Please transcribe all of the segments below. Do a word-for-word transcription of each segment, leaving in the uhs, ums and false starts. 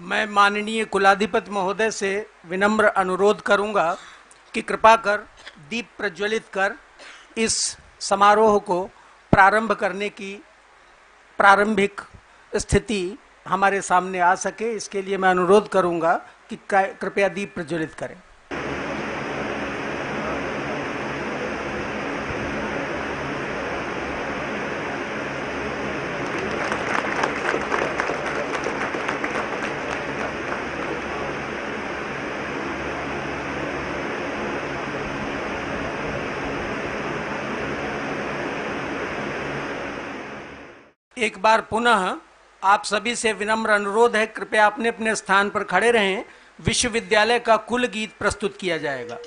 मैं माननीय कुलाधिपति महोदय से विनम्र अनुरोध करूंगा कि कृपा कर दीप प्रज्वलित कर इस समारोह को प्रारंभ करने की प्रारंभिक स्थिति हमारे सामने आ सके। इसके लिए मैं अनुरोध करूंगा कि कृपया दीप प्रज्वलित करें। एक बार पुनः आप सभी से विनम्र अनुरोध है, कृपया अपने अपने स्थान पर खड़े रहें। विश्वविद्यालय का कुल गीत प्रस्तुत किया जाएगा।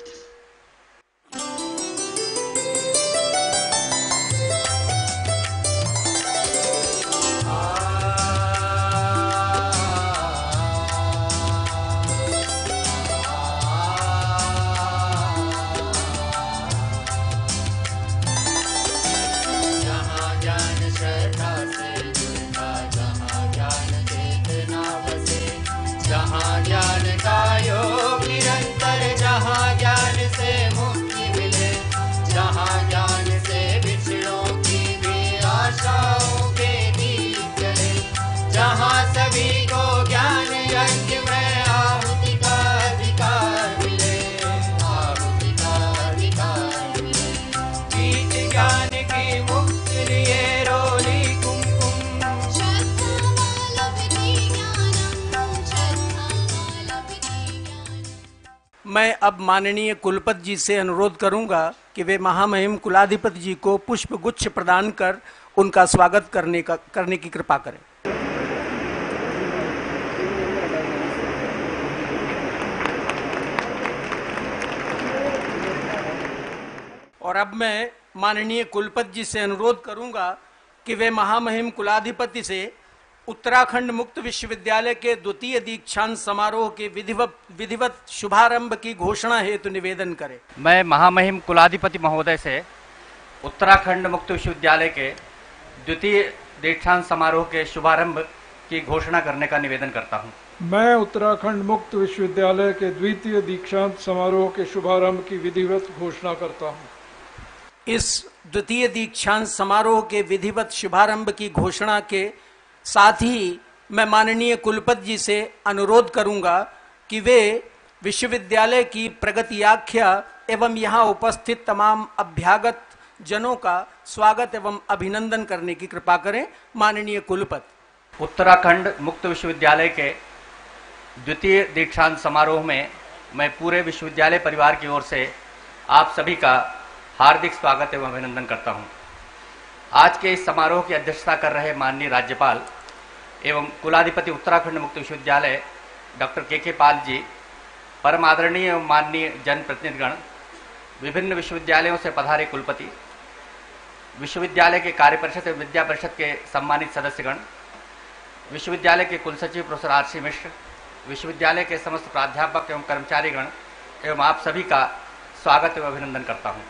मैं अब माननीय कुलपति जी से अनुरोध करूंगा कि वे महामहिम कुलाधिपति जी को पुष्प गुच्छ प्रदान कर उनका स्वागत करने का करने की कृपा करें। और अब मैं माननीय कुलपति जी से अनुरोध करूंगा कि वे महामहिम कुलाधिपति से उत्तराखंड मुक्त विश्वविद्यालय के द्वितीय दीक्षांत समारोह के विधिवत विधिवत शुभारंभ की घोषणा हेतु निवेदन करें। मैं महामहिम कुलाधिपति महोदय से उत्तराखंड मुक्त विश्वविद्यालय के द्वितीय दीक्षांत समारोह के शुभारंभ की घोषणा करने का निवेदन करता हूं। मैं उत्तराखंड मुक्त विश्वविद्यालय के द्वितीय दीक्षांत समारोह के शुभारंभ की विधिवत घोषणा करता हूं। इस द्वितीय दीक्षांत समारोह के विधिवत शुभारंभ की घोषणा के साथ ही मैं माननीय कुलपति जी से अनुरोध करूंगा कि वे विश्वविद्यालय की प्रगति आख्या एवं यहाँ उपस्थित तमाम अभ्यागत जनों का स्वागत एवं अभिनंदन करने की कृपा करें। माननीय कुलपति। उत्तराखंड मुक्त विश्वविद्यालय के द्वितीय दीक्षांत समारोह में मैं पूरे विश्वविद्यालय परिवार की ओर से आप सभी का हार्दिक स्वागत एवं अभिनंदन करता हूँ। आज के इस समारोह की अध्यक्षता कर रहे माननीय राज्यपाल एवं कुलाधिपति उत्तराखंड मुक्त विश्वविद्यालय डॉक्टर के के पाल जी, परम आदरणीय एवं माननीय जनप्रतिनिधिगण, विभिन्न विश्वविद्यालयों से पधारे कुलपति, विश्वविद्यालय के कार्य परिषद एवं विद्या परिषद के सम्मानित सदस्यगण, विश्वविद्यालय के कुलसचिव प्रोफेसर आर सी मिश्र, विश्वविद्यालय के समस्त प्राध्यापक एवं कर्मचारीगण एवं आप सभी का स्वागत एवं अभिनंदन करता हूँ।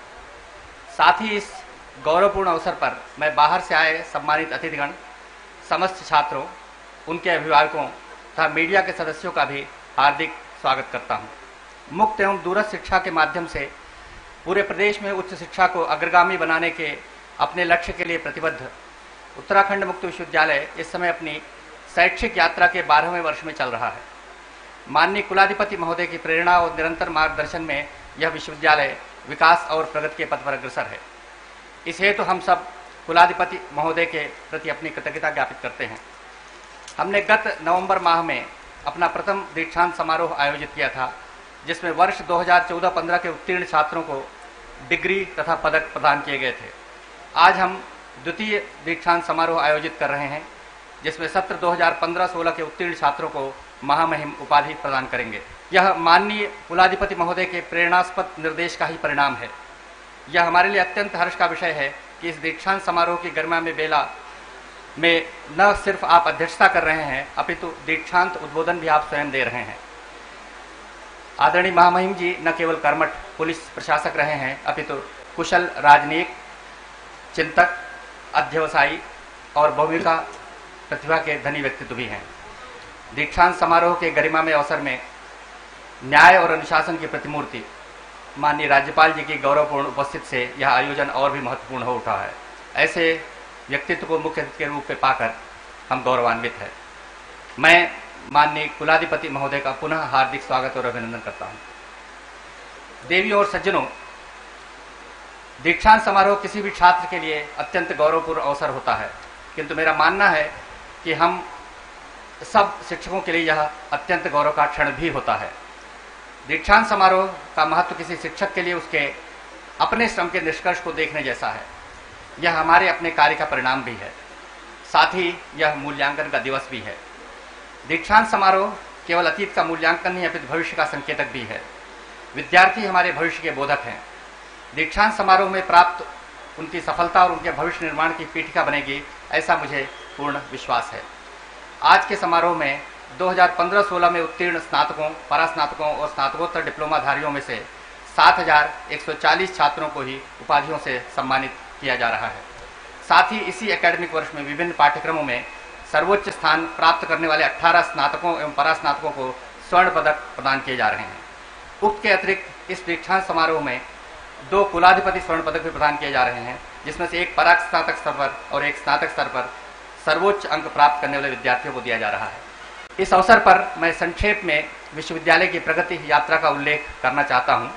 साथ ही इस गौरवपूर्ण अवसर पर मैं बाहर से आए सम्मानित अतिथिगण, समस्त छात्रों, उनके अभिभावकों तथा मीडिया के सदस्यों का भी हार्दिक स्वागत करता हूं। मुक्त एवं दूरस्थ शिक्षा के माध्यम से पूरे प्रदेश में उच्च शिक्षा को अग्रगामी बनाने के अपने लक्ष्य के लिए प्रतिबद्ध उत्तराखंड मुक्त विश्वविद्यालय इस समय अपनी शैक्षिक यात्रा के बारहवें वर्ष में चल रहा है। माननीय कुलाधिपति महोदय की प्रेरणा और निरंतर मार्गदर्शन में यह विश्वविद्यालय विकास और प्रगति के पथ पर अग्रसर है। इस हेतु हम सब कुलाधिपति महोदय के प्रति अपनी कृतज्ञता ज्ञापित करते हैं। हमने गत नवंबर माह में अपना प्रथम दीक्षांत समारोह आयोजित किया था, जिसमें वर्ष दो हज़ार चौदह पंद्रह के उत्तीर्ण छात्रों को डिग्री तथा पदक प्रदान किए गए थे। आज हम द्वितीय दीक्षांत समारोह आयोजित कर रहे हैं, जिसमें सत्र दो हज़ार पंद्रह सोलह के उत्तीर्ण छात्रों को महामहिम उपाधि प्रदान करेंगे। यह माननीय कुलाधिपति महोदय के प्रेरणास्पद निर्देश का ही परिणाम है। यह हमारे लिए अत्यंत हर्ष का विषय है कि इस दीक्षांत समारोह की गरिमा में बेला में न सिर्फ आप अध्यक्षता कर रहे हैं, अपितु दीक्षांत उद्बोधन भी आप स्वयं दे रहे हैं। आदरणीय महामहिम जी न केवल कर्मठ पुलिस प्रशासक रहे हैं, अपितु कुशल राजनीतिक, चिंतक, अध्यवसायी और बहुविका प्रतिभा के धनी व्यक्तित्व भी हैं। दीक्षांत समारोह के गरिमामय अवसर में न्याय और अनुशासन की प्रतिमूर्ति माननीय राज्यपाल जी की गौरवपूर्ण उपस्थित से यह आयोजन और भी महत्वपूर्ण हो उठा है। ऐसे व्यक्तित्व को मुख्य अतिथि के रूप में पाकर हम गौरवान्वित हैं। मैं माननीय कुलाधिपति महोदय का पुनः हार्दिक स्वागत और अभिनंदन करता हूं। देवियों और सज्जनों, दीक्षांत समारोह किसी भी छात्र के लिए अत्यंत गौरवपूर्ण अवसर होता है, किंतु मेरा मानना है कि हम सब शिक्षकों के लिए यह अत्यंत गौरव का क्षण भी होता है। दीक्षांत समारोह का महत्व किसी शिक्षक के लिए उसके अपने श्रम के निष्कर्ष को देखने जैसा है। यह हमारे अपने कार्य का परिणाम भी है, साथ ही यह मूल्यांकन का दिवस भी है। दीक्षांत समारोह केवल अतीत का मूल्यांकन नहीं अपितु भविष्य का संकेतक भी है। विद्यार्थी हमारे भविष्य के बोधक हैं। दीक्षांत समारोह में प्राप्त उनकी सफलता और उनके भविष्य निर्माण की पीठिका बनेगी, ऐसा मुझे पूर्ण विश्वास है। आज के समारोह में दो हज़ार पंद्रह सोलह में उत्तीर्ण स्नातकों, परास्नातकों और स्नातकोत्तर डिप्लोमाधारियों में से सात हज़ार एक सौ चालीस छात्रों को ही उपाधियों से सम्मानित किया जा रहा है। साथ ही इसी एकेडमिक वर्ष में विभिन्न पाठ्यक्रमों में सर्वोच्च स्थान प्राप्त करने वाले अठारह स्नातकों एवं परास्नातकों को स्वर्ण पदक प्रदान किए जा रहे हैं। उक्त के अतिरिक्त इस दीक्षांत समारोह में दो कुलाधिपति स्वर्ण पदक भी प्रदान किए जा रहे हैं, जिसमें से एक पराग स्नातक स्तर पर और एक स्नातक स्तर पर सर्वोच्च अंक प्राप्त करने वाले विद्यार्थियों को दिया जा रहा है। इस अवसर पर मैं संक्षेप में विश्वविद्यालय की प्रगति यात्रा का उल्लेख करना चाहता हूं।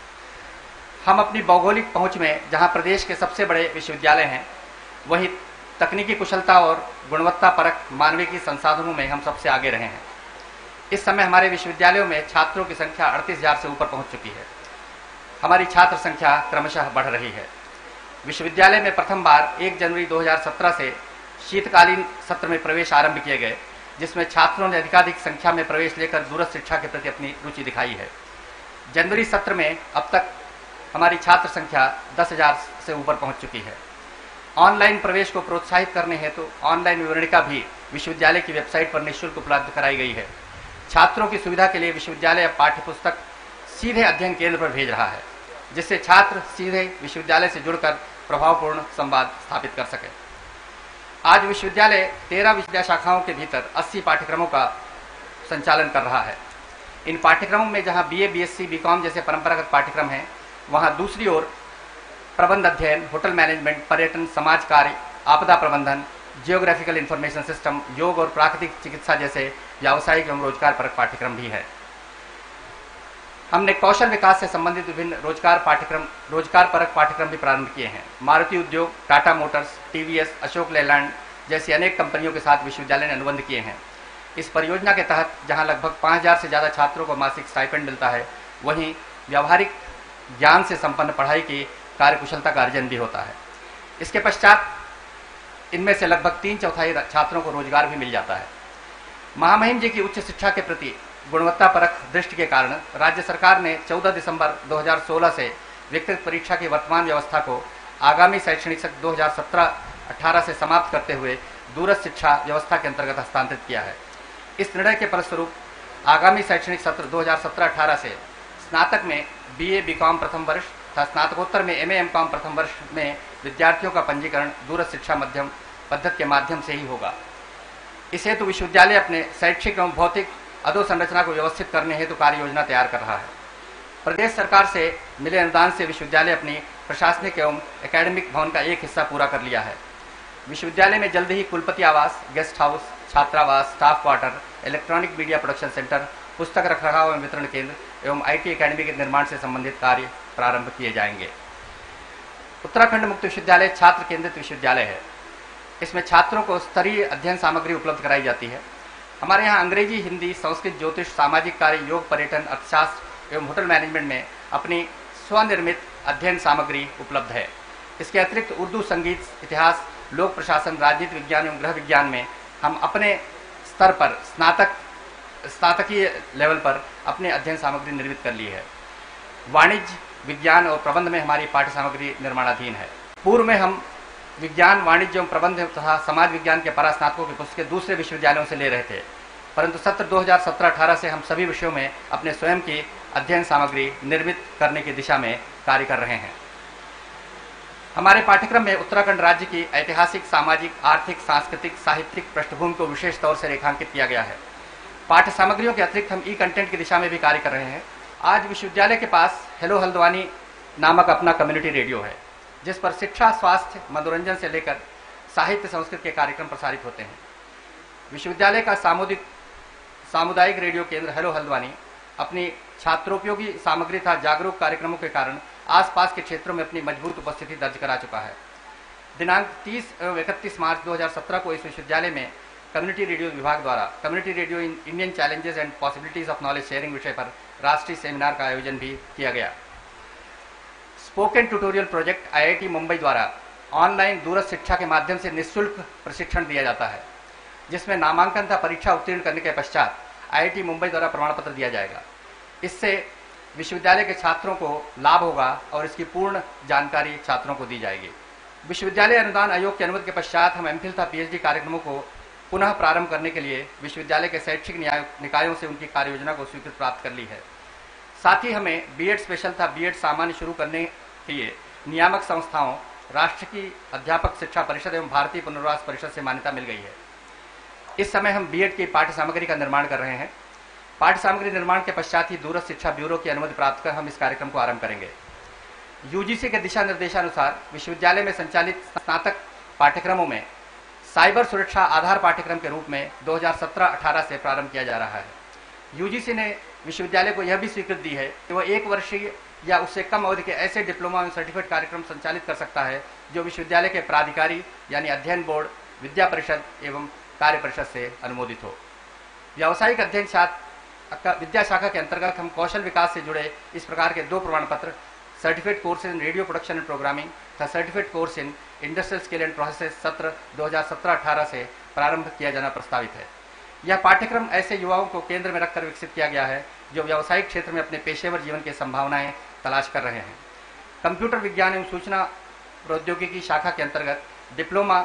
हम अपनी भौगोलिक पहुंच में जहां प्रदेश के सबसे बड़े विश्वविद्यालय हैं, वहीं तकनीकी कुशलता और गुणवत्ता परक मानविकी संसाधनों में हम सबसे आगे रहे हैं। इस समय हमारे विश्वविद्यालयों में छात्रों की संख्या अड़तीस हजार से ऊपर पहुंच चुकी है। हमारी छात्र संख्या क्रमशः बढ़ रही है। विश्वविद्यालय में प्रथम बार एक जनवरी दो हज़ार सत्रह से शीतकालीन सत्र में प्रवेश आरंभ किए गए, जिसमें छात्रों ने अधिकाधिक संख्या में प्रवेश लेकर दूरस्थ शिक्षा के प्रति अपनी रुचि दिखाई है। जनवरी सत्र में अब तक हमारी छात्र संख्या दस हजार से ऊपर पहुंच चुकी है। ऑनलाइन प्रवेश को प्रोत्साहित करने हेतु तो ऑनलाइन विवरणिका भी विश्वविद्यालय की वेबसाइट पर निःशुल्क उपलब्ध कराई गई है। छात्रों की सुविधा के लिए विश्वविद्यालय अब पाठ्यपुस्तक सीधे अध्ययन केंद्र पर भेज रहा है, जिससे छात्र सीधे विश्वविद्यालय से जुड़कर प्रभावपूर्ण संवाद स्थापित कर सके। आज विश्वविद्यालय तेरह विद्या शाखाओं के भीतर अस्सी पाठ्यक्रमों का संचालन कर रहा है। इन पाठ्यक्रमों में जहां बीए, बीएससी, बीकॉम जैसे परंपरागत पाठ्यक्रम हैं, वहां दूसरी ओर प्रबंध अध्ययन, होटल मैनेजमेंट, पर्यटन, समाज कार्य, आपदा प्रबंधन, जियोग्राफिकल इंफॉर्मेशन सिस्टम, योग और प्राकृतिक चिकित्सा जैसे व्यावसायिक एवं रोजगार परक पाठ्यक्रम भी है। हमने कौशल विकास से संबंधित विभिन्न रोजगार पाठ्यक्रम रोजगार परक पाठ्यक्रम भी प्रारंभ किए हैं। Maruti Udyog, Tata motors, TVS, Ashok Leyland जैसी अनेक कंपनियों के साथ विश्वविद्यालय ने अनुबंध किए हैं। इस परियोजना के तहत जहां लगभग पाँच हजार से ज़्यादा छात्रों को मासिक स्टाइपेंड मिलता है, वहीं व्यावहारिक ज्ञान से संपन्न पढ़ाई की कार्यकुशलता का अर्जन भी होता है। इसके पश्चात इनमें से लगभग तीन चौथाई छात्रों को रोजगार भी मिल जाता है। महामहिम जी की उच्च शिक्षा के प्रति गुणवत्ता परक दृष्टि के कारण राज्य सरकार ने चौदह दिसंबर दो हज़ार सोलह से विकृत परीक्षा की वर्तमान व्यवस्था को आगामी शैक्षणिक सत्र दो हज़ार सत्रह अठारह से समाप्त करते हुए दूरस्थ शिक्षा व्यवस्था के अंतर्गत हस्तांतरित किया है। इस निर्णय के फलस्वरूप आगामी शैक्षणिक सत्र दो हज़ार सत्रह अठारह से स्नातक में बीए, बीकॉम प्रथम वर्ष तथा स्नातकोत्तर में एमए, एमकॉम प्रथम वर्ष में विद्यार्थियों का पंजीकरण दूरस्थ शिक्षा मध्यम पद्धति के माध्यम से ही होगा। इस हेतु विश्वविद्यालय अपने शैक्षिक एवं भौतिक अधोसंरचना को व्यवस्थित करने हेतु कार्य योजना तैयार कर रहा है। प्रदेश सरकार से मिले अनुदान से विश्वविद्यालय अपनी प्रशासनिक एवं एकेडमिक भवन का एक हिस्सा पूरा कर लिया है। विश्वविद्यालय में जल्द ही कुलपति आवास, गेस्ट हाउस, छात्रावास, staff quarter, electronic media production centre, पुस्तक रखरखाव एवं वितरण केंद्र एवं आईटी एकेडमी के निर्माण से संबंधित कार्य प्रारंभ किए जाएंगे। उत्तराखंड मुक्त विश्वविद्यालय छात्र केंद्रित विश्वविद्यालय है। इसमें छात्रों को स्तरीय अध्ययन सामग्री उपलब्ध कराई जाती है। हमारे यहाँ अंग्रेजी, हिंदी, संस्कृत, ज्योतिष, सामाजिक कार्य, योग, पर्यटन, अर्थशास्त्र एवं होटल मैनेजमेंट में अपनी स्वनिर्मित अध्ययन सामग्री उपलब्ध है। इसके अतिरिक्त उर्दू, संगीत, इतिहास, लोक प्रशासन, राजनीति विज्ञान एवं गृह विज्ञान में हम अपने स्तर पर स्नातक स्नातकीय लेवल पर अपने अध्ययन सामग्री निर्मित कर ली है। वाणिज्य, विज्ञान और प्रबंध में हमारी पाठ्य सामग्री निर्माणाधीन है। पूर्व में हम विज्ञान, वाणिज्य एवं प्रबंध तथा समाज विज्ञान के परास्नातकों की पुस्तकें दूसरे विश्वविद्यालयों से ले रहे थे, परंतु सत्र दो हज़ार सत्रह अठारह से हम सभी विषयों में अपने स्वयं की अध्ययन सामग्री निर्मित करने की दिशा में कार्य कर रहे हैं। हमारे पाठ्यक्रम में उत्तराखंड राज्य की ऐतिहासिक, सामाजिक, आर्थिक, सांस्कृतिक, साहित्यिक पृष्ठभूमि को विशेष तौर से रेखांकित किया गया है। पाठ्य सामग्रियों के अतिरिक्त हम ई कंटेंट की दिशा में भी कार्य कर रहे हैं। आज विश्वविद्यालय के पास हेलो हल्द्वानी नामक अपना कम्युनिटी रेडियो है, जिस पर शिक्षा, स्वास्थ्य, मनोरंजन से लेकर साहित्य, संस्कृत के कार्यक्रम प्रसारित होते हैं। विश्वविद्यालय का सामुदायिक सामुदायिक रेडियो केंद्र हेलो हल्द्वानी अपनी छात्रोपयोगी सामग्री तथा जागरूक कार्यक्रमों के कारण आसपास के क्षेत्रों में अपनी मजबूत उपस्थिति दर्ज करा चुका है। दिनांक तीस एवं इकतीस मार्च दो हज़ार सत्रह को इस विश्वविद्यालय में कम्युनिटी रेडियो विभाग द्वारा community radio in Indian challenges and possibilities of knowledge sharing विषय पर राष्ट्रीय सेमिनार का आयोजन भी किया गया। Spoken tutorial project I I T Mumbai द्वारा ऑनलाइन दूरस्थ शिक्षा के माध्यम से निःशुल्क प्रशिक्षण दिया जाता है, जिसमें नामांकन तथा परीक्षा उत्तीर्ण करने के पश्चात आई आई टी मुंबई द्वारा प्रमाण पत्र दिया जाएगा। इससे विश्वविद्यालय के छात्रों को लाभ होगा और इसकी पूर्ण जानकारी छात्रों को दी जाएगी। विश्वविद्यालय अनुदान आयोग की अनुमति के पश्चात हम एमफिल तथा पीएचडी कार्यक्रमों को पुनः प्रारंभ करने के लिए विश्वविद्यालय के शैक्षिक निकायों से उनकी कार्य योजना को स्वीकृति प्राप्त कर ली है। साथ ही हमें बीएड स्पेशल तथा बीएड सामान्य शुरू करने के लिए नियामक संस्थाओं, राष्ट्र की अध्यापक शिक्षा परिषद एवं भारतीय पुनर्वास परिषद से मान्यता मिल गई है। इस समय हम बीएड की पाठ्य सामग्री का निर्माण कर रहे हैं। पाठ्य सामग्री निर्माण के पश्चात ही दूरस्थ शिक्षा ब्यूरो की अनुमति प्राप्त कर हम इस कार्यक्रम को आरंभ करेंगे। यूजीसी के दिशा निर्देशानुसार विश्वविद्यालय में संचालित स्नातक पाठ्यक्रमों में साइबर सुरक्षा आधार पाठ्यक्रम के रूप में दो हज़ार सत्रह अठारह से प्रारंभ किया जा रहा है। यूजीसी ने विश्वविद्यालय को यह भी स्वीकृति दी है कि वह एक वर्षीय या उससे कम अवधि के ऐसे डिप्लोमा एवं सर्टिफिकेट कार्यक्रम संचालित कर सकता है जो विश्वविद्यालय के प्राधिकारी यानी अध्ययन बोर्ड, विद्या परिषद एवं कार्य परिषद से अनुमोदित हो। व्यावसायिक अध्ययन शाखा विद्या शाखा के अंतर्गत हम कौशल विकास से जुड़े इस प्रकार के दो प्रमाण पत्र, certificate course in radio production and programming तथा certificate course in industrial skill and process सत्र दो हज़ार सत्रह अठारह से प्रारंभ किया जाना प्रस्तावित है। यह पाठ्यक्रम ऐसे युवाओं को केंद्र में रखकर विकसित किया गया है जो व्यावसायिक क्षेत्र में अपने पेशेवर जीवन की संभावनाएं तलाश कर रहे हैं। कंप्यूटर विज्ञान एवं सूचना प्रौद्योगिकी शाखा के अंतर्गत डिप्लोमा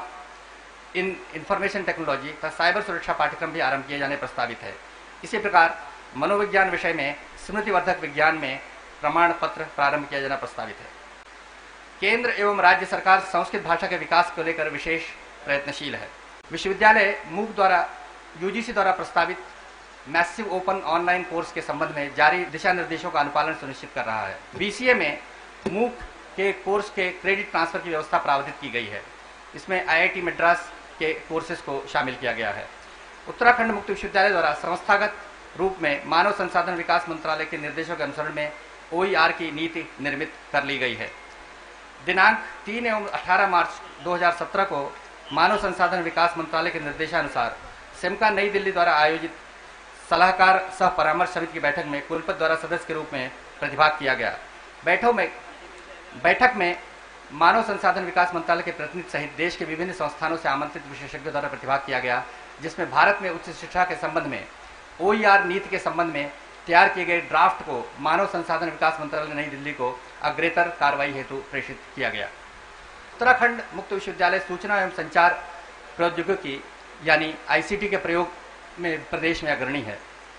इन इंफॉर्मेशन टेक्नोलॉजी तथा साइबर सुरक्षा पाठ्यक्रम भी आरंभ किए जाने प्रस्तावित है। इसी प्रकार मनोविज्ञान विषय में स्मृतिवर्धक विज्ञान में प्रमाण पत्र प्रारंभ किया जाना प्रस्तावित है। केंद्र एवं राज्य सरकार संस्कृत भाषा के विकास को लेकर विशेष प्रयत्नशील है। विश्वविद्यालय मूक द्वारा यूजीसी द्वारा प्रस्तावित मैसिव ओपन ऑनलाइन कोर्स के संबंध में जारी दिशा निर्देशों का अनुपालन सुनिश्चित कर रहा है। बीसीए में मूक के कोर्स के क्रेडिट ट्रांसफर की व्यवस्था प्रावधानित की गई है। इसमें आईआईटी मद्रास के कोर्सेज को शामिल किया गया है। उत्तराखंड मुक्त विश्वविद्यालय द्वारा संस्थागत रूप में मानव संसाधन विकास मंत्रालय के निर्देशों के अनुसरण में ओईआर की नीति निर्मित कर ली गई है। दिनांक तीन एवं अठारह मार्च दो हज़ार सत्रह को मानव संसाधन विकास मंत्रालय के निर्देशानुसार सिमका नई दिल्ली द्वारा आयोजित सलाहकार सह परामर्श समिति की बैठक में कुलपति द्वारा सदस्य के रूप में प्रतिभाग किया गया। बैठक में बैठक में मानव संसाधन विकास मंत्रालय के प्रतिनिधि सहित देश के विभिन्न संस्थानों से आमंत्रित विशेषज्ञों द्वारा प्रतिभाग किया गया, जिसमें भारत में उच्च शिक्षा के संबंध में ओईआर नीति के संबंध में तैयार किए गए ड्राफ्ट को मानव संसाधन विकास मंत्रालय नई दिल्ली को अग्रेतर कार्रवाई हेतु प्रेषित किया गया। उत्तराखंड मुक्त विश्वविद्यालय सूचना एवं संचार प्रौद्योगिकी यानी आईसीटी के प्रयोग में प्रदेश में अग्रणी है।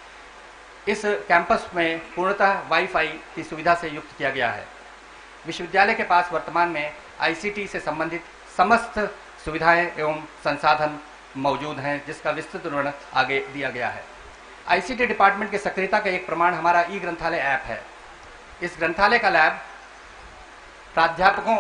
इस कैंपस में पूर्णतः वाईफाई की सुविधा से युक्त किया गया है। विश्वविद्यालय के पास वर्तमान में आईसीटी से संबंधित समस्त सुविधाएं एवं संसाधन मौजूद हैं, जिसका विस्तृत विवरण आगे दिया गया है। आईसीटी डिपार्टमेंट की सक्रियता का एक प्रमाण हमारा ई ग्रंथालय ऐप है। इस ग्रंथालय का लैब प्राध्यापकों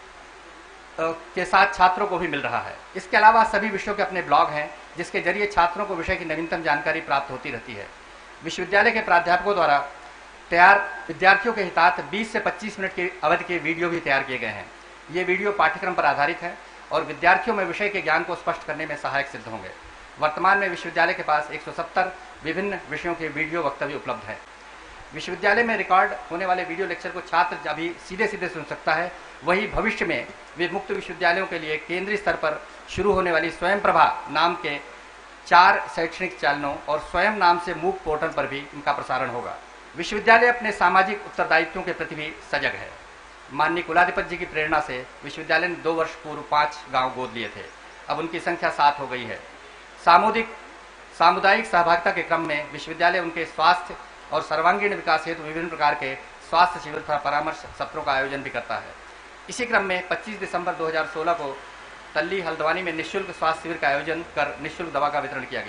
के साथ छात्रों को भी मिल रहा है। इसके अलावा सभी विषयों के अपने ब्लॉग हैं, जिसके जरिए छात्रों को विषय की नवीनतम जानकारी प्राप्त होती रहती है। विश्वविद्यालय के प्राध्यापकों द्वारा तैयार विद्यार्थियों के हितार्थ बीस से पच्चीस मिनट की अवधि के वीडियो भी तैयार किए गए हैं। ये वीडियो पाठ्यक्रम पर आधारित है और विद्यार्थियों में विषय के ज्ञान को स्पष्ट करने में सहायक सिद्ध होंगे। वर्तमान में विश्वविद्यालय के पास एक सौ सत्तर विभिन्न विषयों के वीडियो वक्तव्य उपलब्ध है। विश्वविद्यालय में रिकॉर्ड होने वाले वीडियो लेक्चर को छात्र अभी सीधे सीधे सुन सकता है, वही भविष्य में वे मुक्त विश्वविद्यालयों के लिए केंद्रीय स्तर पर शुरू होने वाली स्वयं प्रभा नाम के चार शैक्षणिक चैनलों और स्वयं नाम से मूक पोर्टल पर भी इनका प्रसारण होगा। विश्वविद्यालय अपने सामाजिक उत्तरदायित्वों के प्रति भी सजग है। माननीय कुलाधिपति जी की प्रेरणा से विश्वविद्यालय ने दो वर्ष पूर्व पांच गांव गोद लिए थे, अब उनकी संख्या सात हो गई है। सामुदायिक सामुदायिक सहभागिता के क्रम में विश्वविद्यालय उनके स्वास्थ्य और सर्वांगीण विकास हेतु विभिन्न प्रकार के स्वास्थ्य शिविर तथा परामर्श सत्रों का आयोजन भी करता है। इसी क्रम में पच्चीस दिसंबर दो हज़ार सोलह को तल्ली हल्द्वानी में निःशुल्क स्वास्थ्य शिविर का आयोजन कर निःशुल्क दवा का वितरण किया गया।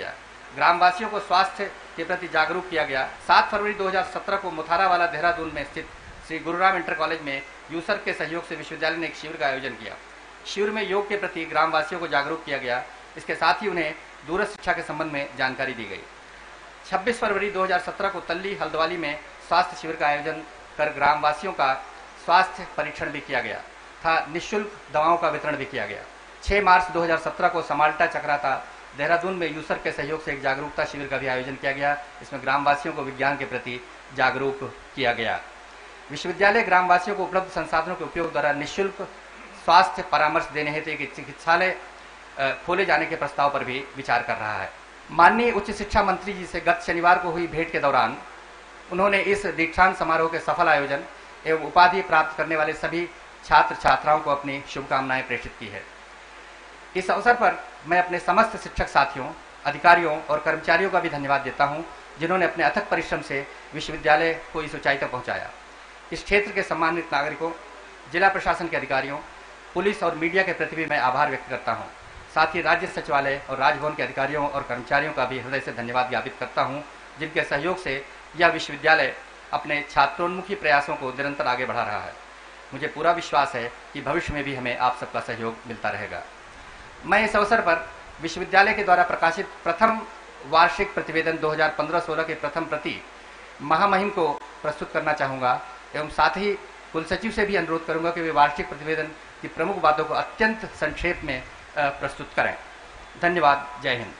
ग्रामवासियों को स्वास्थ्य के प्रति जागरूक किया गया। सात फरवरी दो हज़ार सत्रह को मुथारावाला देहरादून में स्थित श्री गुरुराम इंटर कॉलेज में यूसर के सहयोग से विश्वविद्यालय ने एक शिविर का आयोजन किया। शिविर में योग के प्रति ग्रामवासियों को जागरूक किया गया। इसके साथ ही उन्हें दूरस्थ शिक्षा के संबंध में जानकारी दी गई। छब्बीस फरवरी दो हज़ार सत्रह को तल्ली हल्द्वानी में स्वास्थ्य शिविर का आयोजन कर ग्रामवासियों का स्वास्थ्य परीक्षण भी किया गया था। निःशुल्क दवाओं का वितरण भी किया गया। छह मार्च दो हज़ार सत्रह को समाल्टा चक्राता देहरादून में यूसर के सहयोग से एक जागरूकता शिविर का भी आयोजन किया गया। इसमें ग्रामवासियों को विज्ञान के प्रति जागरूक किया गया। विश्वविद्यालय ग्रामवासियों को उपलब्ध संसाधनों के उपयोग द्वारा निःशुल्क स्वास्थ्य परामर्श देने हेतु एक चिकित्सालय खोले जाने के प्रस्ताव पर भी विचार कर रहा है। माननीय उच्च शिक्षा मंत्री जी से गत शनिवार को हुई भेंट के दौरान उन्होंने इस दीक्षांत समारोह के सफल आयोजन एवं उपाधि प्राप्त करने वाले सभी छात्र छात्राओं को अपनी शुभकामनाएं प्रेषित की है। इस अवसर पर मैं अपने समस्त शिक्षक साथियों, अधिकारियों और कर्मचारियों का भी धन्यवाद देता हूं, जिन्होंने अपने अथक परिश्रम से विश्वविद्यालय को इस ऊंचाई तक पहुंचाया। इस क्षेत्र के सम्मानित नागरिकों, जिला प्रशासन के अधिकारियों, पुलिस और मीडिया के प्रति भी मैं आभार व्यक्त करता हूं। साथ ही राज्य सचिवालय और राजभवन के अधिकारियों और कर्मचारियों का भी हृदय से धन्यवाद ज्ञापित करता हूं, जिनके सहयोग से यह विश्वविद्यालय अपने छात्रोन्मुखी प्रयासों को निरंतर आगे बढ़ा रहा है। मुझे पूरा विश्वास है कि भविष्य में भी हमें आप सबका सहयोग मिलता रहेगा। मैं इस अवसर पर विश्वविद्यालय के द्वारा प्रकाशित प्रथम वार्षिक प्रतिवेदन दो हज़ार पंद्रह सोलह की प्रथम प्रति महामहिम को प्रस्तुत करना चाहूँगा एवं साथ ही कुलसचिव से भी अनुरोध करूँगा कि वे वार्षिक प्रतिवेदन की प्रमुख बातों को अत्यंत संक्षेप में प्रस्तुत करें। धन्यवाद। जय हिंद।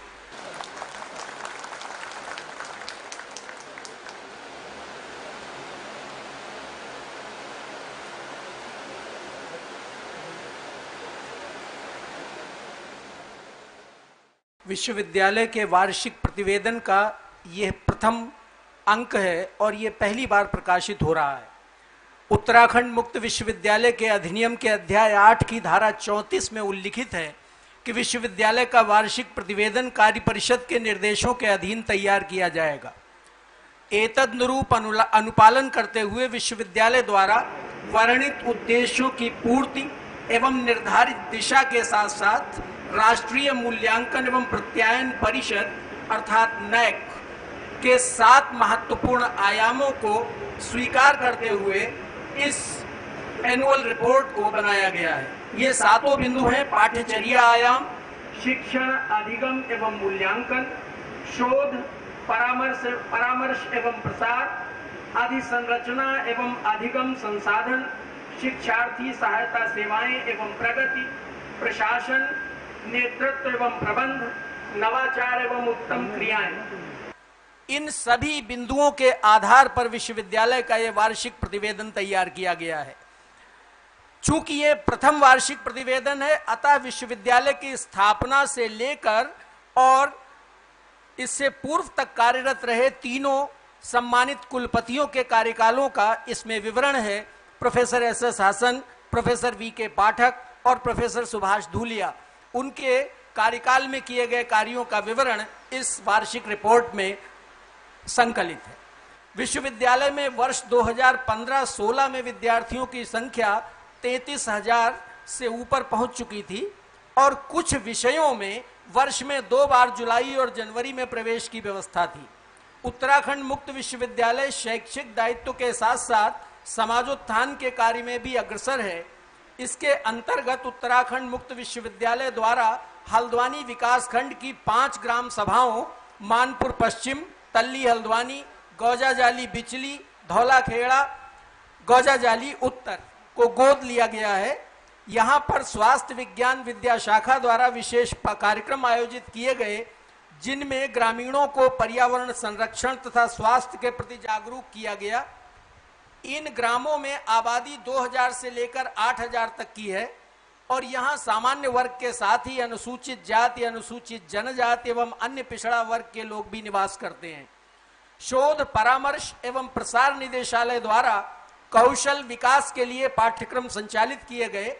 विश्वविद्यालय के वार्षिक प्रतिवेदन का यह प्रथम अंक है और ये पहली बार प्रकाशित हो रहा है। उत्तराखंड मुक्त विश्वविद्यालय के अधिनियम के अध्याय आठ की धारा चौंतीस में उल्लिखित है कि विश्वविद्यालय का वार्षिक प्रतिवेदन कार्य परिषद के निर्देशों के अधीन तैयार किया जाएगा। एतदनुरूप अनुपालन करते हुए विश्वविद्यालय द्वारा वर्णित उद्देश्यों की पूर्ति एवं निर्धारित दिशा के साथ साथ राष्ट्रीय मूल्यांकन एवं प्रत्यायन परिषद अर्थात नैक के सात महत्वपूर्ण आयामों को स्वीकार करते हुए इस एनुअल रिपोर्ट को बनाया गया है। ये सातों बिंदु हैं: पाठ्यचर्या आयाम, शिक्षण अधिगम एवं मूल्यांकन, शोध, परामर्श परामर्श एवं प्रसार, अधिसंरचना एवं अधिगम संसाधन, शिक्षार्थी सहायता सेवाएं एवं प्रगति, प्रशासन, नेतृत्व एवं प्रबंध, नवाचार एवं उत्तम क्रियाएं। इन सभी बिंदुओं के आधार पर विश्वविद्यालय का यह वार्षिक प्रतिवेदन तैयार किया गया है। चूंकि ये प्रथम वार्षिक प्रतिवेदन है, अतः विश्वविद्यालय की स्थापना से लेकर और इससे पूर्व तक कार्यरत रहे तीनों सम्मानित कुलपतियों के कार्यकालों का इसमें विवरण है। Professor S S Hasan, professor V K Pathak और प्रोफेसर सुभाष धूलिया, उनके कार्यकाल में किए गए कार्यों का विवरण इस वार्षिक रिपोर्ट में संकलित है। विश्वविद्यालय में वर्ष दो हज़ार पंद्रह सोलह में विद्यार्थियों की संख्या तैंतीस हजार से ऊपर पहुंच चुकी थी और कुछ विषयों में वर्ष में दो बार जुलाई और जनवरी में प्रवेश की व्यवस्था थी। उत्तराखंड मुक्त विश्वविद्यालय शैक्षिक दायित्व के साथ साथ समाजोत्थान के कार्य में भी अग्रसर है। इसके अंतर्गत उत्तराखंड मुक्त विश्वविद्यालय द्वारा हल्द्वानी विकासखंड की पांच ग्राम सभाओं मानपुर पश्चिम, तल्ली हल्द्वानी, गौजाजाली बिचली, धौलाखेड़ा, गौजाजाली उत्तर को गोद लिया गया है। यहाँ पर स्वास्थ्य विज्ञान विद्या शाखा द्वारा विशेष कार्यक्रम आयोजित किए गए, जिनमें ग्रामीणों को पर्यावरण संरक्षण तथा स्वास्थ्य के प्रति जागरूक किया गया। इन ग्रामों में आबादी दो हज़ार से लेकर आठ हज़ार तक की है और यहाँ सामान्य वर्ग के साथ ही अनुसूचित जाति, अनुसूचित जनजाति एवं अन्य पिछड़ा वर्ग के लोग भी निवास करते हैं। शोध, परामर्श एवं प्रसार निदेशालय द्वारा कौशल विकास के लिए पाठ्यक्रम संचालित किए गए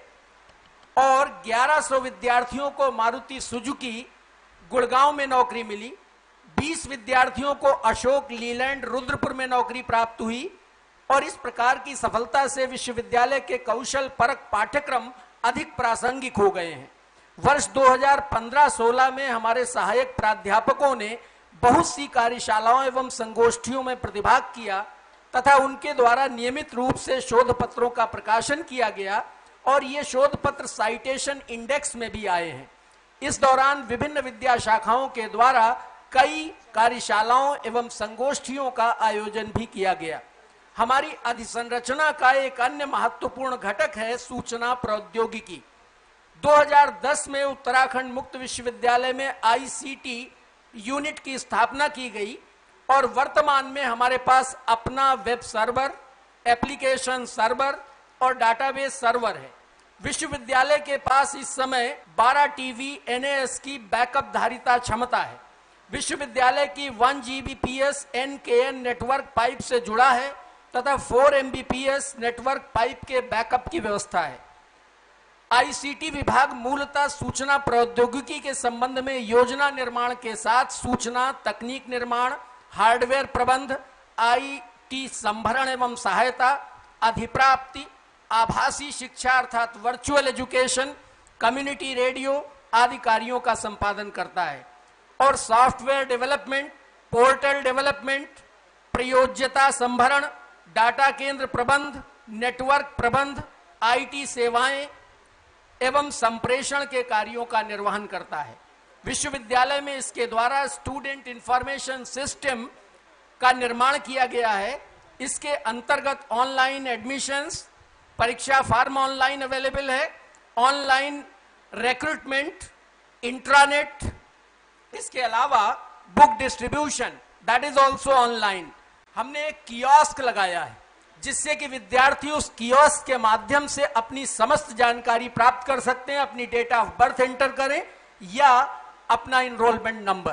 और ग्यारह सौ विद्यार्थियों को मारुति सुजुकी गुड़गांव में नौकरी मिली। बीस विद्यार्थियों को अशोक लीलैंड रुद्रपुर में नौकरी प्राप्त हुई और इस प्रकार की सफलता से विश्वविद्यालय के कौशल परक पाठ्यक्रम अधिक प्रासंगिक हो गए हैं। वर्ष दो हज़ार पंद्रह सोलह में हमारे सहायक प्राध्यापकों ने बहुत सी कार्यशालाओं एवं संगोष्ठियों में प्रतिभाग किया तथा उनके द्वारा नियमित रूप से शोध पत्रों का प्रकाशन किया गया और ये शोध पत्र साइटेशन इंडेक्स में भी आए हैं। इस दौरान विभिन्न विद्या शाखाओं के द्वारा कई कार्यशालाओं एवं संगोष्ठियों का आयोजन भी किया गया। हमारी अधिसंरचना का एक अन्य महत्वपूर्ण घटक है सूचना प्रौद्योगिकी। दो हज़ार दस में उत्तराखंड मुक्त विश्वविद्यालय में आईसीटी यूनिट की स्थापना की गई और वर्तमान में हमारे पास अपना वेब सर्वर, एप्लीकेशन सर्वर और डाटाबेस सर्वर है। विश्वविद्यालय के पास इस समय बारह टीवी एनएएस की बैकअप धारिता क्षमता है। विश्वविद्यालय की one GBPS NKN network pipe से जुड़ा है तथा फोर एमबीपीएस नेटवर्क पाइप के बैकअप की व्यवस्था है। आईसीटी विभाग मूलतः सूचना प्रौद्योगिकी के संबंध में योजना निर्माण के साथ सूचना तकनीक निर्माण, हार्डवेयर प्रबंध, आईटी संभरण एवं सहायता, अधिप्राप्ति, आभासी शिक्षा अर्थात वर्चुअल एजुकेशन, कम्युनिटी रेडियो आदि कार्यों का संपादन करता है और सॉफ्टवेयर डेवलपमेंट, पोर्टल डेवलपमेंट, प्रयोज्यता संभरण, डाटा केंद्र प्रबंध, नेटवर्क प्रबंध, आईटी सेवाएं एवं संप्रेषण के कार्यों का निर्वहन करता है। विश्वविद्यालय में इसके द्वारा स्टूडेंट इंफॉर्मेशन सिस्टम का निर्माण किया गया है। इसके अंतर्गत ऑनलाइन एडमिशंस, परीक्षा फॉर्म ऑनलाइन अवेलेबल है, ऑनलाइन रिक्रूटमेंट, इंट्रानेट, इसके अलावा book distribution that is also online. हमने एक कियोस्क लगाया है जिससे कि विद्यार्थी उस कियोस्क के माध्यम से अपनी समस्त जानकारी प्राप्त कर सकते हैं, अपनी डेट ऑफ बर्थ एंटर करें या अपना इनरोलमेंट नंबर।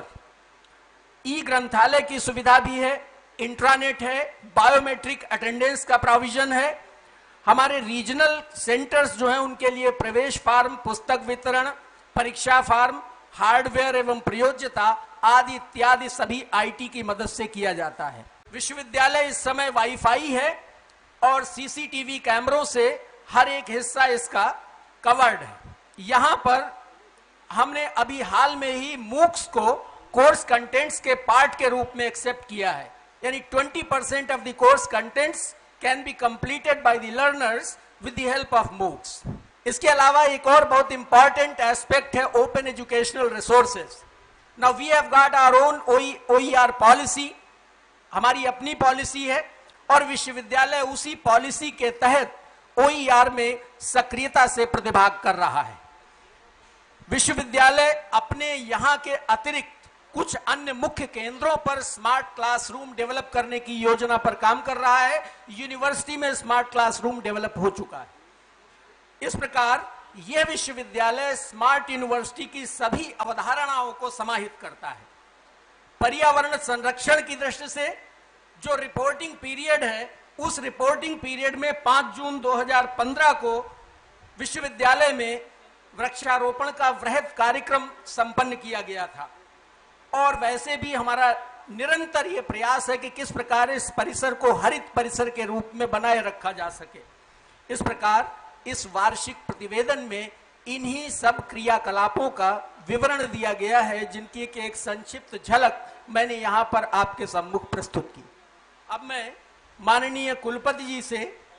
ई ग्रंथालय की सुविधा भी है, इंट्रानेट है, बायोमेट्रिक अटेंडेंस का प्रोविजन है। हमारे रीजनल सेंटर्स जो हैं उनके लिए प्रवेश फार्म, पुस्तक वितरण, परीक्षा फार्म, हार्डवेयर एवं प्रयोज्यता आदि इत्यादि सभी आईटी की मदद से किया जाता है। विश्वविद्यालय इस समय वाईफाई है और सीसीटीवी कैमरों से हर एक हिस्सा इसका कवर्ड है। यहां पर हमने अभी हाल में ही मूक्स को कोर्स कंटेंट्स के पार्ट के रूप में एक्सेप्ट किया है, यानी twenty percent of the course contents can be completed by the learners with the help of MOOCs. इसके अलावा एक और बहुत इंपॉर्टेंट एस्पेक्ट है open educational resources. Now we have got our own OER policy, हमारी अपनी पॉलिसी है और विश्वविद्यालय उसी पॉलिसी के तहत ओईआर में सक्रियता से प्रतिभाग कर रहा है। विश्वविद्यालय अपने यहां के अतिरिक्त कुछ अन्य मुख्य केंद्रों पर स्मार्ट क्लासरूम डेवलप करने की योजना पर काम कर रहा है। यूनिवर्सिटी में स्मार्ट क्लासरूम डेवलप हो चुका है। इस प्रकार यह विश्वविद्यालय स्मार्ट यूनिवर्सिटी की सभी अवधारणाओं को समाहित करता है। पर्यावरण संरक्षण की दृष्टि से जो रिपोर्टिंग पीरियड है, उस रिपोर्टिंग पीरियड में पाँच जून दो हज़ार पंद्रह को विश्वविद्यालय में वृक्षारोपण का वृहद कार्यक्रम संपन्न किया गया था और वैसे भी हमारा निरंतर यह प्रयास है कि किस प्रकार इस परिसर को हरित परिसर के रूप में बनाए रखा जा सके। इस प्रकार इस वार्षिक प्रतिवेदन में इन्हीं सब क्रियाकलापों का विवरण दिया गया है, जिनकी एक संक्षिप्त झलक मैंने यहां पर आपके सम्मुख प्रस्तुत की। अब मैं माननीय कुलपति जी से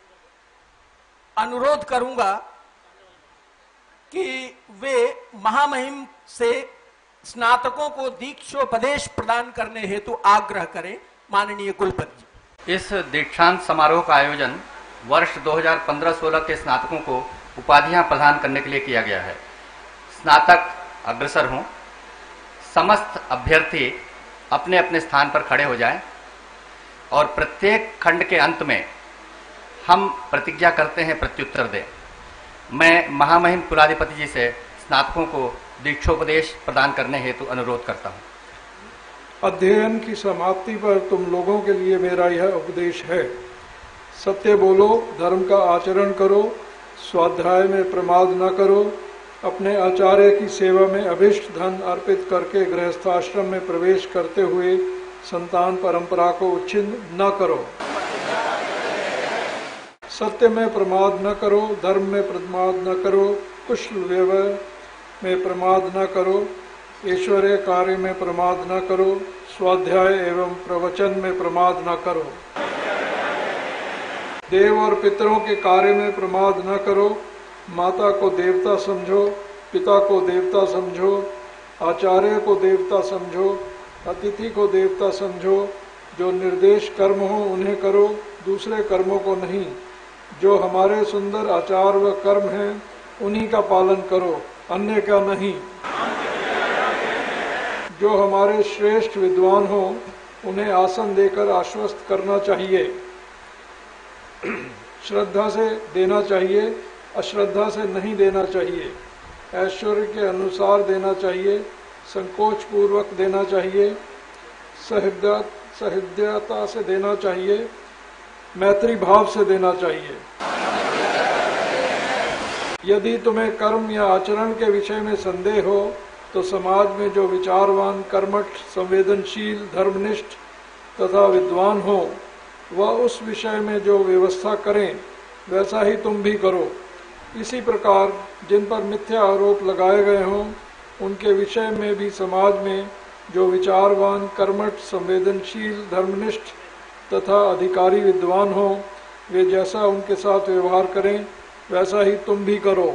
अनुरोध करूंगा कि वे महामहिम से स्नातकों को दीक्षोपदेश प्रदान करने हेतु आग्रह करें। माननीय कुलपति जी। इस दीक्षांत समारोह का आयोजन वर्ष दो हज़ार पंद्रह सोलह के स्नातकों को उपाधियां प्रदान करने के लिए किया गया है। स्नातक अग्रसर हों, समस्त अभ्यर्थी अपने अपने स्थान पर खड़े हो जाएं और प्रत्येक खंड के अंत में हम प्रतिज्ञा करते हैं प्रत्युत्तर दें। मैं महामहिम कुलाधिपति जी से स्नातकों को दीक्षोपदेश प्रदान करने हेतु अनुरोध करता हूं। अध्ययन की समाप्ति पर तुम लोगों के लिए मेरा यह उपदेश है। सत्य बोलो, धर्म का आचरण करो, स्वाध्याय में प्रमाद न करो, अपने आचार्य की सेवा में अभिष्ट धन अर्पित करके गृहस्थाश्रम में प्रवेश करते हुए संतान परंपरा को उच्छिन्न न करो। सत्य में प्रमाद न करो, धर्म में प्रमाद न करो, कुशल व्यवहार में प्रमाद न करो, ऐश्वर्य कार्य में प्रमाद न करो, स्वाध्याय एवं प्रवचन में प्रमाद न करो। देव और पितरों के कार्य में प्रमाद न करो। माता को देवता समझो, पिता को देवता समझो, आचार्य को देवता समझो, अतिथि को देवता समझो। जो निर्देश कर्म हो उन्हें करो, दूसरे कर्मों को नहीं। जो हमारे सुंदर आचार व कर्म हैं उन्हीं का पालन करो, अन्य का नहीं। जो हमारे श्रेष्ठ विद्वान हो उन्हें आसन देकर आश्वस्त करना चाहिए। श्रद्धा से देना चाहिए, अश्रद्धा से नहीं देना चाहिए। ऐश्वर्य के अनुसार देना चाहिए, संकोच पूर्वक देना चाहिए। सहृदय सहृदयता से देना चाहिए, मैत्री भाव से देना चाहिए। यदि तुम्हें कर्म या आचरण के विषय में संदेह हो तो समाज में जो विचारवान, कर्मठ, संवेदनशील, धर्मनिष्ठ तथा विद्वान हो वह उस विषय में जो व्यवस्था करें वैसा ही तुम भी करो। इसी प्रकार जिन पर मिथ्या आरोप लगाए गए हों उनके विषय में भी समाज में जो विचारवान, कर्मठ, संवेदनशील, धर्मनिष्ठ तथा अधिकारी विद्वान हो वे जैसा उनके साथ व्यवहार करें वैसा ही तुम भी करो।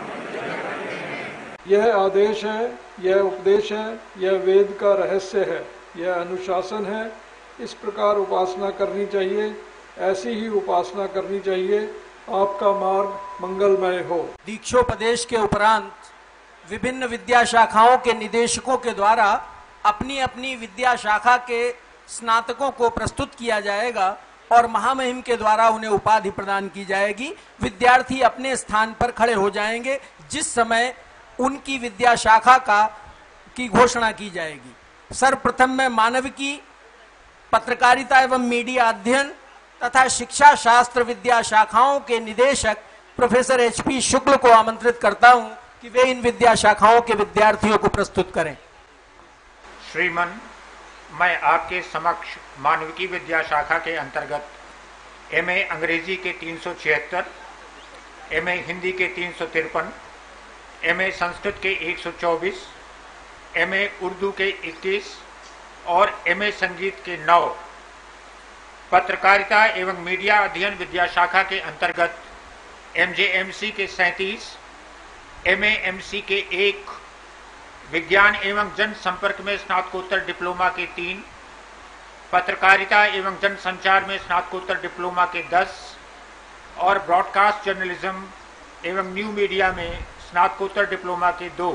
यह आदेश है, यह उपदेश है, यह वेद का रहस्य है, यह अनुशासन है। इस प्रकार उपासना करनी चाहिए, ऐसी ही उपासना करनी चाहिए। आपका मार्ग मंगलमय हो। दीक्षोपदेश के उपरांत विभिन्न विद्या शाखाओं के निदेशकों के द्वारा अपनी अपनी विद्या शाखा के स्नातकों को प्रस्तुत किया जाएगा और महामहिम के द्वारा उन्हें उपाधि प्रदान की जाएगी। विद्यार्थी अपने स्थान पर खड़े हो जाएंगे जिस समय उनकी विद्या शाखा का की घोषणा की जाएगी। सर्वप्रथम मैं मानविकी, पत्रकारिता एवं मीडिया अध्ययन तथा शिक्षा शास्त्र विद्या शाखाओं के निदेशक प्रोफेसर एच पी शुक्ल को आमंत्रित करता हूं कि वे इन विद्या शाखाओं के विद्यार्थियों को प्रस्तुत करें। श्रीमन, मैं आपके समक्ष मानविकी विद्या शाखा के अंतर्गत एमए अंग्रेजी के तीन सौ छिहत्तर, एमए हिंदी के तीन सौ तिरपन, एमए संस्कृत के एक सौ चौबीस, एमए उर्दू के इक्कीस और एमए संगीत के नौ, पत्रकारिता एवं मीडिया अध्ययन विद्या शाखा के अंतर्गत एमजेएमसी के सैंतीस, एमएएमसी के एक, विज्ञान एवं जन संपर्क में स्नातकोत्तर डिप्लोमा के तीन, पत्रकारिता एवं जन संचार में स्नातकोत्तर डिप्लोमा के दस और ब्रॉडकास्ट जर्नलिज्म एवं न्यू मीडिया में स्नातकोत्तर डिप्लोमा के दो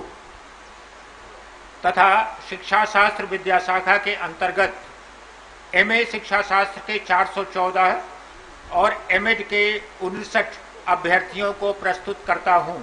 तथा शिक्षा शास्त्र विद्या शाखा के अंतर्गत एमए शिक्षा शास्त्र के चार सौ चौदह और एमएड के उनसठ अभ्यर्थियों को प्रस्तुत करता हूं।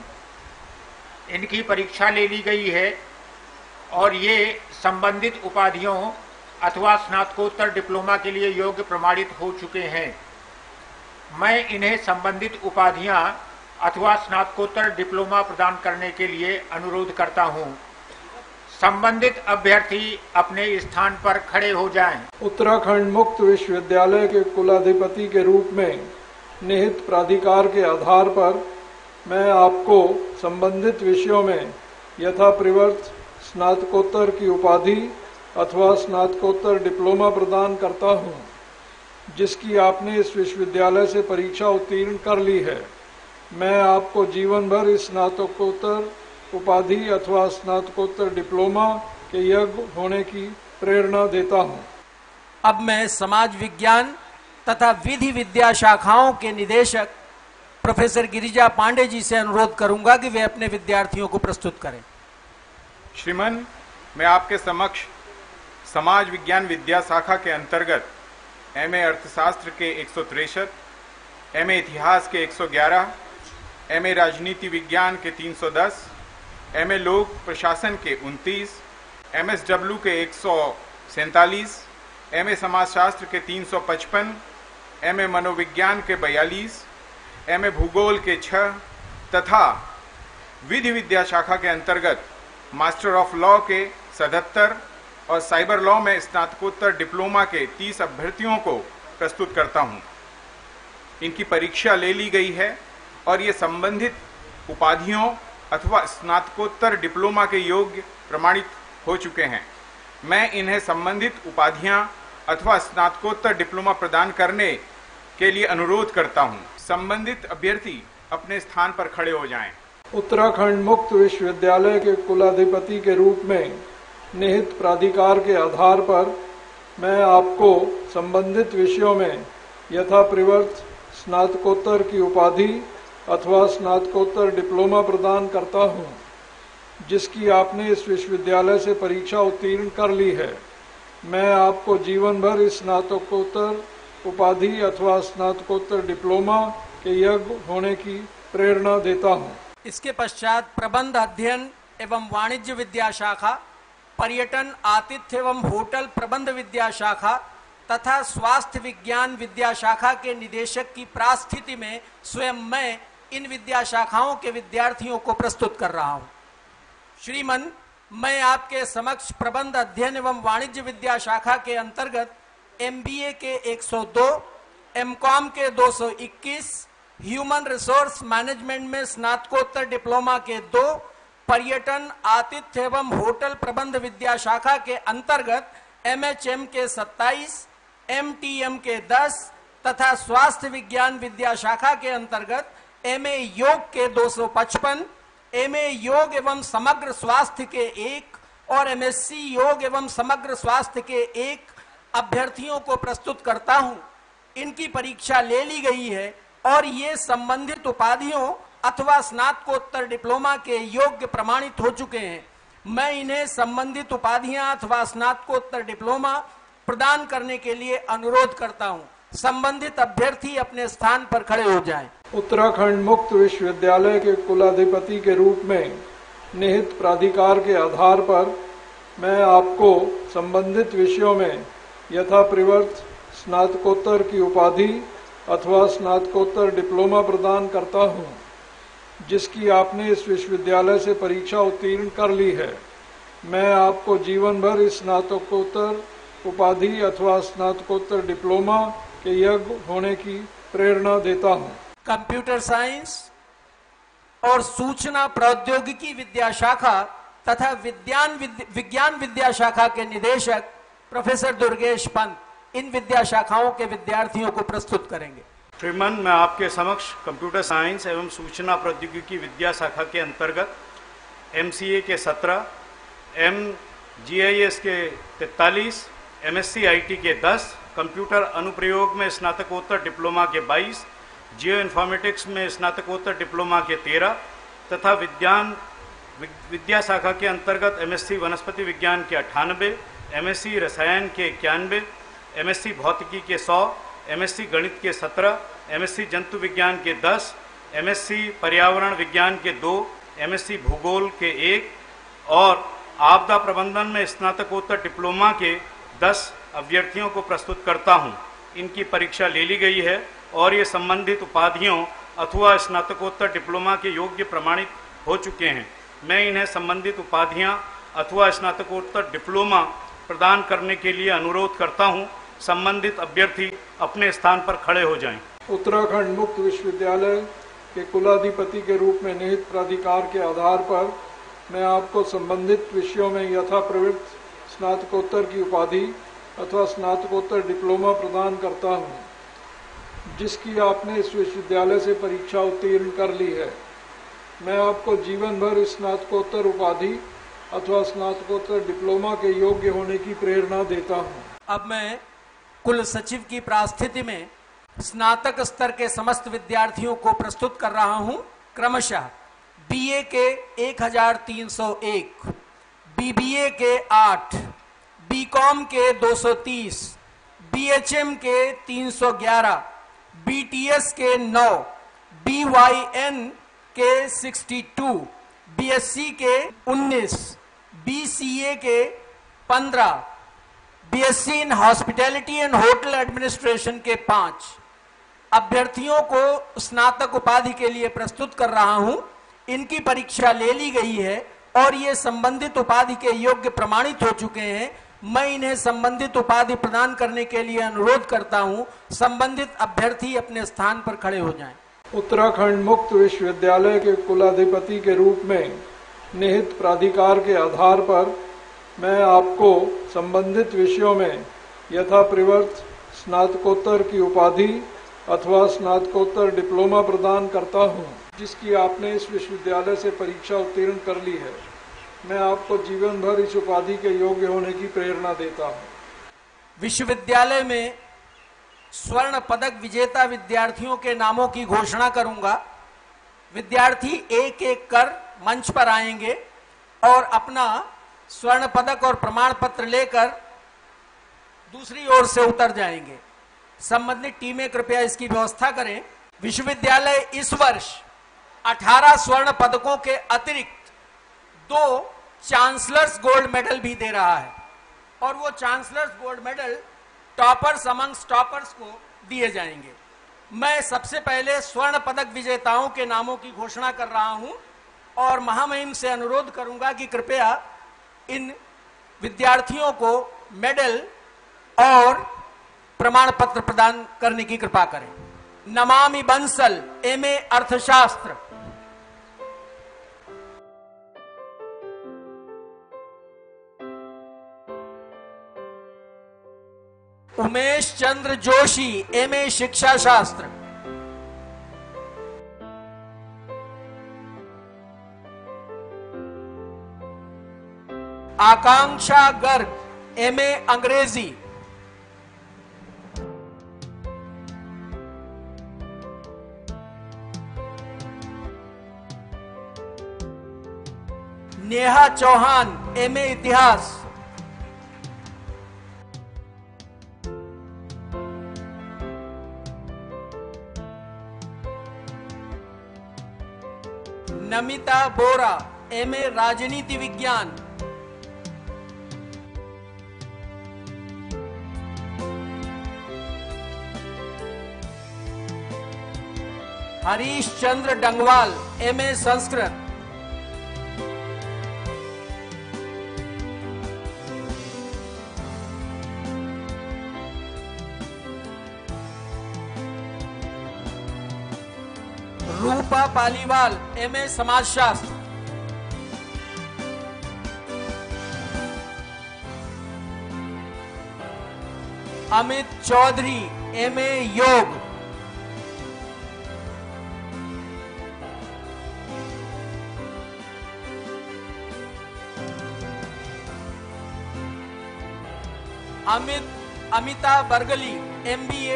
इनकी परीक्षा ले ली गई है और ये संबंधित उपाधियों अथवा स्नातकोत्तर डिप्लोमा के लिए योग्य प्रमाणित हो चुके हैं। मैं इन्हें संबंधित उपाधियां अथवा स्नातकोत्तर डिप्लोमा प्रदान करने के लिए अनुरोध करता हूं। संबंधित अभ्यर्थी अपने स्थान पर खड़े हो जाएं। उत्तराखंड मुक्त विश्वविद्यालय के कुलाधिपति के रूप में निहित प्राधिकार के आधार पर मैं आपको संबंधित विषयों में यथाप्रवृत्त स्नातकोत्तर की उपाधि अथवा स्नातकोत्तर डिप्लोमा प्रदान करता हूं, जिसकी आपने इस विश्वविद्यालय से परीक्षा उत्तीर्ण कर ली है। मैं आपको जीवन भर इस स्नातकोत्तर उपाधि अथवा स्नातकोत्तर डिप्लोमा के योग्य होने की प्रेरणा देता हूं। अब मैं समाज विज्ञान तथा विधि विद्या शाखाओं के निदेशक प्रोफेसर गिरिजा पांडे जी से अनुरोध करूंगा कि वे अपने विद्यार्थियों को प्रस्तुत करें। श्रीमन, मैं आपके समक्ष समाज विज्ञान विद्या शाखा के अंतर्गत एमए अर्थशास्त्र के एक सौ तिरसठ, एमए इतिहास के एक सौ ग्यारह, एमए राजनीति विज्ञान के तीन सौ दस, एमए लोक प्रशासन के उनतीस, एमएसडब्ल्यू के एक सौ सैंतालीस, एमए समाजशास्त्र के तीन सौ पचपन, एमए मनोविज्ञान के बयालीस, एमए भूगोल के छह तथा विधि विद्या शाखा के अंतर्गत मास्टर ऑफ लॉ के सतहत्तर और साइबर लॉ में स्नातकोत्तर डिप्लोमा के तीस अभ्यर्थियों को प्रस्तुत करता हूं। इनकी परीक्षा ले ली गई है और ये संबंधित उपाधियों अथवा स्नातकोत्तर डिप्लोमा के योग्य प्रमाणित हो चुके हैं। मैं इन्हें संबंधित उपाधियां अथवा स्नातकोत्तर डिप्लोमा प्रदान करने के लिए अनुरोध करता हूं। संबंधित अभ्यर्थी अपने स्थान पर खड़े हो जाएं। उत्तराखंड मुक्त विश्वविद्यालय के कुलाधिपति के रूप में निहित प्राधिकार के आधार पर मैं आपको संबंधित विषयों में यथाप्रवृत्त स्नातकोत्तर की उपाधि अथवा स्नातकोत्तर डिप्लोमा प्रदान करता हूं, जिसकी आपने इस विश्वविद्यालय से परीक्षा उत्तीर्ण कर ली है। मैं आपको जीवन भर इस स्नातकोत्तर उपाधि अथवा स्नातकोत्तर डिप्लोमा के योग्य होने की प्रेरणा देता हूं। इसके पश्चात प्रबंध अध्ययन एवं वाणिज्य विद्या शाखा, पर्यटन आतिथ्य एवं होटल प्रबंध विद्या शाखा तथा स्वास्थ्य विज्ञान विद्या शाखा के निदेशक की प्रास्थिति में स्वयं मैं इन विद्या शाखाओं के विद्यार्थियों को प्रस्तुत कर रहा हूं। श्रीमन, मैं आपके समक्ष प्रबंध अध्ययन एवं वाणिज्य विद्या शाखा के अंतर्गत एमबीए के एक सौ दो, एमकॉम के दो सौ इक्कीस, ह्यूमन रिसोर्स मैनेजमेंट में स्नातकोत्तर डिप्लोमा के दो, पर्यटन आतिथ्य एवं होटल प्रबंध विद्या शाखा के अंतर्गत एमएचएम के सत्ताईस, एमटीएम के दस तथा स्वास्थ्य विज्ञान विद्या शाखा के अंतर्गत एमए योग के दो सौ पचपन, एमए योग एवं समग्र स्वास्थ्य के एक और एमएससी योग एवं समग्र स्वास्थ्य के एक अभ्यर्थियों को प्रस्तुत करता हूं। इनकी परीक्षा ले ली गई है और ये संबंधित उपाधियों अथवा स्नातकोत्तर डिप्लोमा के योग्य प्रमाणित हो चुके हैं। मैं इन्हें संबंधित उपाधियां अथवा स्नातकोत्तर डिप्लोमा प्रदान करने के लिए अनुरोध करता हूं। संबंधित अभ्यर्थी अपने स्थान पर खड़े हो जाएं। उत्तराखंड मुक्त विश्वविद्यालय के कुलाधिपति के रूप में निहित प्राधिकार के आधार पर मैं आपको संबंधित विषयों में यथाप्रवृत्त स्नातकोत्तर की उपाधि अथवा स्नातकोत्तर डिप्लोमा प्रदान करता हूं, जिसकी आपने इस विश्वविद्यालय से परीक्षा उत्तीर्ण कर ली है। मैं आपको जीवन भर इस स्नातकोत्तर उपाधि अथवा स्नातकोत्तर डिप्लोमा के योग्य होने की प्रेरणा देता हूं। कंप्यूटर साइंस और सूचना प्रौद्योगिकी विद्या शाखा तथा विज्ञान विज्ञान विद्या शाखा के निदेशक प्रोफेसर दुर्गेश पंत इन विद्या शाखाओं के विद्यार्थियों को प्रस्तुत करेंगे। श्रीमान, मैं आपके समक्ष कंप्यूटर साइंस एवं सूचना प्रौद्योगिकी विद्या शाखा के अंतर्गत एमसीए के सत्रह, एमजीआईएस के तैंतालीस, एमएससी आईटी के दस, कंप्यूटर अनुप्रयोग में स्नातकोत्तर डिप्लोमा के बाईस, जियो इन्फॉर्मेटिक्स में स्नातकोत्तर डिप्लोमा के तेरह तथा विज्ञान विद्या शाखा के अंतर्गत एमएससी वनस्पति विज्ञान के अट्ठानबे, एमएससी रसायन के इक्यानवे, एमएससी भौतिकी के सौ, एमएससी गणित के सत्रह, एमएससी जंतु विज्ञान के दस, एमएससी पर्यावरण विज्ञान के दो, एमएससी भूगोल के एक और आपदा प्रबंधन में स्नातकोत्तर डिप्लोमा के दस अभ्यर्थियों को प्रस्तुत करता हूं। इनकी परीक्षा ले ली गई है और ये संबंधित उपाधियों अथवा स्नातकोत्तर डिप्लोमा के योग्य प्रमाणित हो चुके हैं। मैं इन्हें संबंधित उपाधियां अथवा स्नातकोत्तर डिप्लोमा प्रदान करने के लिए अनुरोध करता हूं। संबंधित अभ्यर्थी अपने स्थान पर खड़े हो जाएं। उत्तराखंड मुक्त विश्वविद्यालय के कुलाधिपति के रूप में निहित प्राधिकार के आधार पर मैं आपको संबंधित विषयों में यथाप्रवृत्त स्नातकोत्तर की उपाधि अथवा स्नातकोत्तर डिप्लोमा प्रदान करता हूं, जिसकी आपने इस विश्वविद्यालय से परीक्षा उत्तीर्ण कर ली है। मैं आपको जीवन भर इस स्नातकोत्तर उपाधि अथवा स्नातकोत्तर डिप्लोमा के योग्य होने की प्रेरणा देता हूं। अब मैं कुल सचिव की प्रास्थिति में स्नातक स्तर के समस्त विद्यार्थियों को प्रस्तुत कर रहा हूं। क्रमशः बीए के एक हजार तीन सौ एक, बीबीए के आठ, बीकॉम के दो सौ तीस, बीएचएम के तीन सौ ग्यारह, बीटीएस के नौ, बीवाईएन के बासठ, बीएससी के उन्नीस, बीसीए के पंद्रह, BSc in hospitality and hotel administration के पांच अभ्यर्थियों को स्नातक उपाधि के लिए प्रस्तुत कर रहा हूं। इनकी परीक्षा ले ली गई है और ये संबंधित उपाधि के योग्य प्रमाणित हो चुके हैं। मैं इन्हें संबंधित उपाधि प्रदान करने के लिए अनुरोध करता हूं। संबंधित अभ्यर्थी अपने स्थान पर खड़े हो जाएं। उत्तराखंड मुक्त विश्वविद्यालय के कुलाधिपति के रूप में निहित प्राधिकार के आधार पर मैं आपको संबंधित विषयों में यथाप्रवृत्त स्नातकोत्तर की उपाधि अथवा स्नातकोत्तर डिप्लोमा प्रदान करता हूं, जिसकी आपने इस विश्वविद्यालय से परीक्षा उत्तीर्ण कर ली है। मैं आपको जीवन भर इस उपाधि के योग्य होने की प्रेरणा देता हूं। विश्वविद्यालय में स्वर्ण पदक विजेता विद्यार्थियों के नामों की घोषणा करूंगा। विद्यार्थी एक एक कर मंच पर आएंगे और अपना स्वर्ण पदक और प्रमाण पत्र लेकर दूसरी ओर से उतर जाएंगे। संबंधित टीमें कृपया इसकी व्यवस्था करें। विश्वविद्यालय इस वर्ष अठारह स्वर्ण पदकों के अतिरिक्त दो चांसलर्स गोल्ड मेडल भी दे रहा है और वो chancellor's gold medal toppers amongst toppers को दिए जाएंगे। मैं सबसे पहले स्वर्ण पदक विजेताओं के नामों की घोषणा कर रहा हूं और महामहिम से अनुरोध करूंगा कि कृपया इन विद्यार्थियों को मेडल और प्रमाण पत्र प्रदान करने की कृपा करें। नमामि बंसल, एमए अर्थशास्त्र। उमेश चंद्र जोशी, एमए शिक्षा शास्त्र। आकांक्षा गर्ग, एमए अंग्रेजी। नेहा चौहान, एमए इतिहास। नमिता बोरा, एमए राजनीति विज्ञान। हरीश चंद्र डंगवाल, एमए संस्कृत। रूपा पालीवाल, एमए समाजशास्त्र। Amit Chaudhary, MA yoga. Amit Amita Bargali, MBA.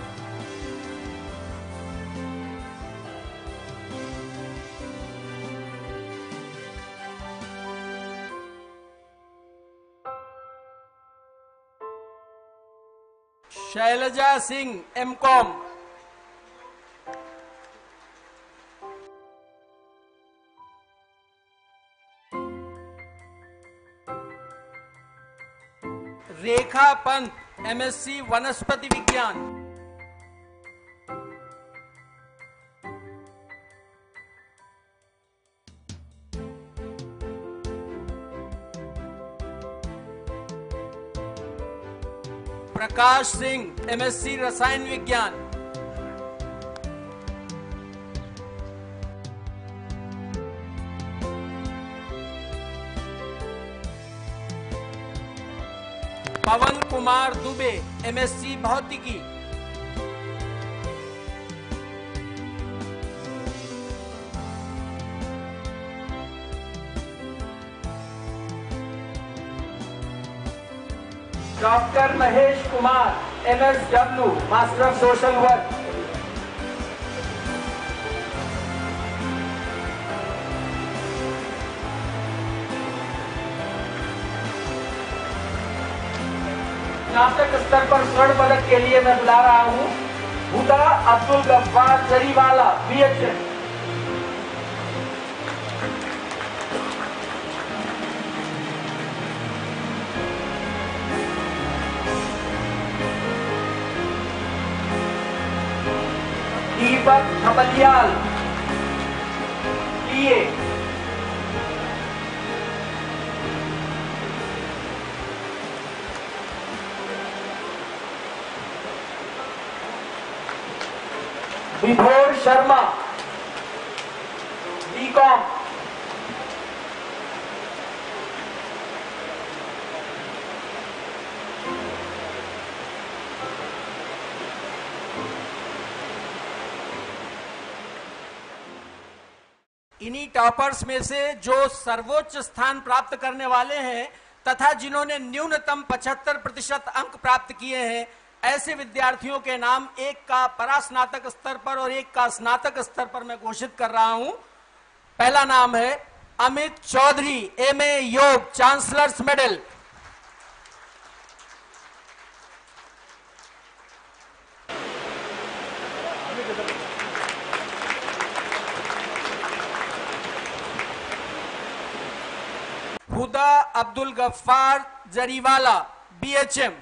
Shailja Singh, MCom. Rekha Pant, MSc वनस्पति विज्ञान। प्रकाश सिंह, एमएससी रसायन विज्ञान। पवन कुमार दुबे, एमएससी भौतिकी। Doctor Mahesh Kumar, MSW, master of social work. स्नातक स्तर पर स्वर्ण पदक के लिए मैं बुला रहा हूं हुदा अब्दुल गफ्फार जरीवाला, बीएचएम। दीपक थपलियाल, लिए। विभोर शर्मा, बीकॉम। इन्हीं टॉपर्स में से जो सर्वोच्च स्थान प्राप्त करने वाले हैं तथा जिन्होंने न्यूनतम पचहत्तर प्रतिशत अंक प्राप्त किए हैं, ऐसे विद्यार्थियों के नाम एक का परास्नातक स्तर पर और एक का स्नातक स्तर पर मैं घोषित कर रहा हूं। पहला नाम है Amit Chaudhary, MA yoga, chancellor's medal. Huda Abdul Gaffar Jariwala, BHM.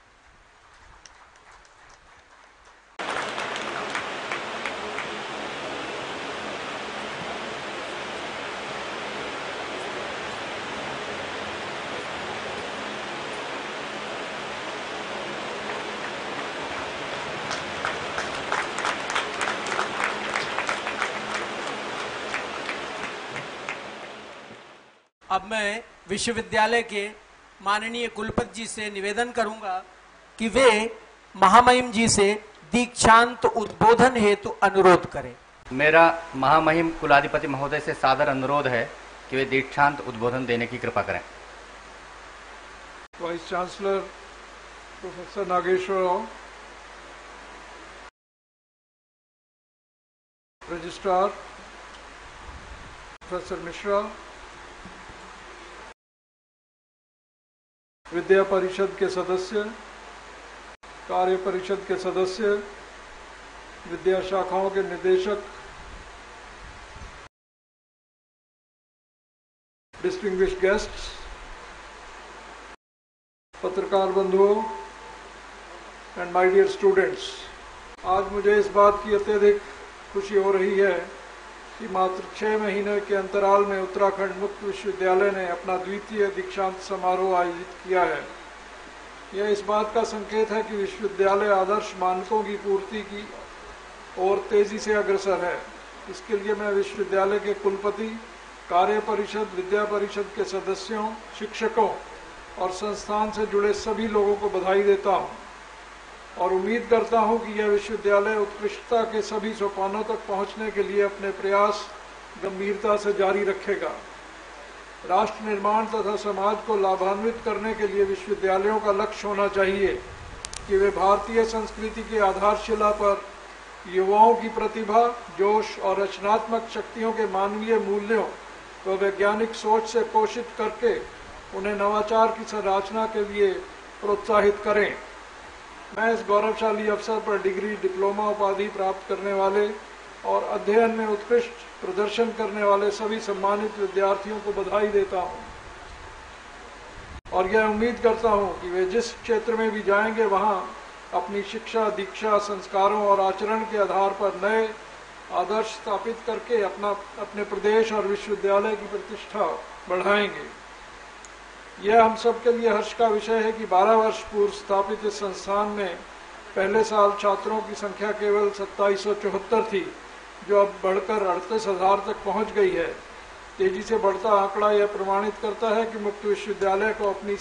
अब मैं विश्वविद्यालय के माननीय कुलपति जी से निवेदन करूंगा कि वे महामहिम जी से दीक्षांत उद्बोधन हेतु अनुरोध करें। मेरा महामहिम कुलाधिपति महोदय से सादर अनुरोध है कि वे दीक्षांत उद्बोधन देने की कृपा करें। Vice chancellor professor Nageshwar Rao, registrar professor Mishra, विद्या परिषद के सदस्य, कार्य परिषद के सदस्य, विद्या शाखाओं के निदेशक, डिस्टिंग्विश्ड गेस्ट्स, पत्रकार बंधुओं एंड माय डियर स्टूडेंट्स, आज मुझे इस बात की अत्यधिक खुशी हो रही है कि मात्र छह महीने के अंतराल में उत्तराखंड मुक्त विश्वविद्यालय ने अपना द्वितीय दीक्षांत समारोह आयोजित किया है। यह इस बात का संकेत है कि विश्वविद्यालय आदर्श मानकों की पूर्ति की ओर तेजी से अग्रसर है। इसके लिए मैं विश्वविद्यालय के कुलपति, कार्य परिषद, विद्या परिषद के सदस्यों, शिक्षकों और संस्थान से जुड़े सभी लोगों को बधाई देता हूं और उम्मीद करता हूं कि यह विश्वविद्यालय उत्कृष्टता के सभी सोपानों तक पहुंचने के लिए अपने प्रयास गंभीरता से जारी रखेगा। राष्ट्र निर्माण तथा समाज को लाभान्वित करने के लिए विश्वविद्यालयों का लक्ष्य होना चाहिए कि वे भारतीय संस्कृति की आधारशिला पर युवाओं की प्रतिभा, जोश और रचनात्मक शक्तियों के मानवीय मूल्यों व वैज्ञानिक सोच से पोषित करके उन्हें नवाचार की संरचना के लिए प्रोत्साहित करें। मैं इस गौरवशाली अवसर पर डिग्री, डिप्लोमा उपाधि प्राप्त करने वाले और अध्ययन में उत्कृष्ट प्रदर्शन करने वाले सभी सम्मानित विद्यार्थियों को बधाई देता हूं और यह उम्मीद करता हूं कि वे जिस क्षेत्र में भी जाएंगे वहां अपनी शिक्षा, दीक्षा, संस्कारों और आचरण के आधार पर नए आदर्श स्थापित करके अपना अपने प्रदेश और विश्वविद्यालय की प्रतिष्ठा बढ़ाएंगे। यह हम सब के लिए हर्ष का विषय है कि बारह वर्ष पूर्व स्थापित इस संस्थान में पहले साल छात्रों की संख्या केवल सत्ताईस सौ चौहत्तर थी, जो अब बढ़कर अड़तीस हजार तक पहुंच गई है। तेजी से बढ़ता आंकड़ा यह प्रमाणित करता है कि मुक्त विश्वविद्यालय को अपनी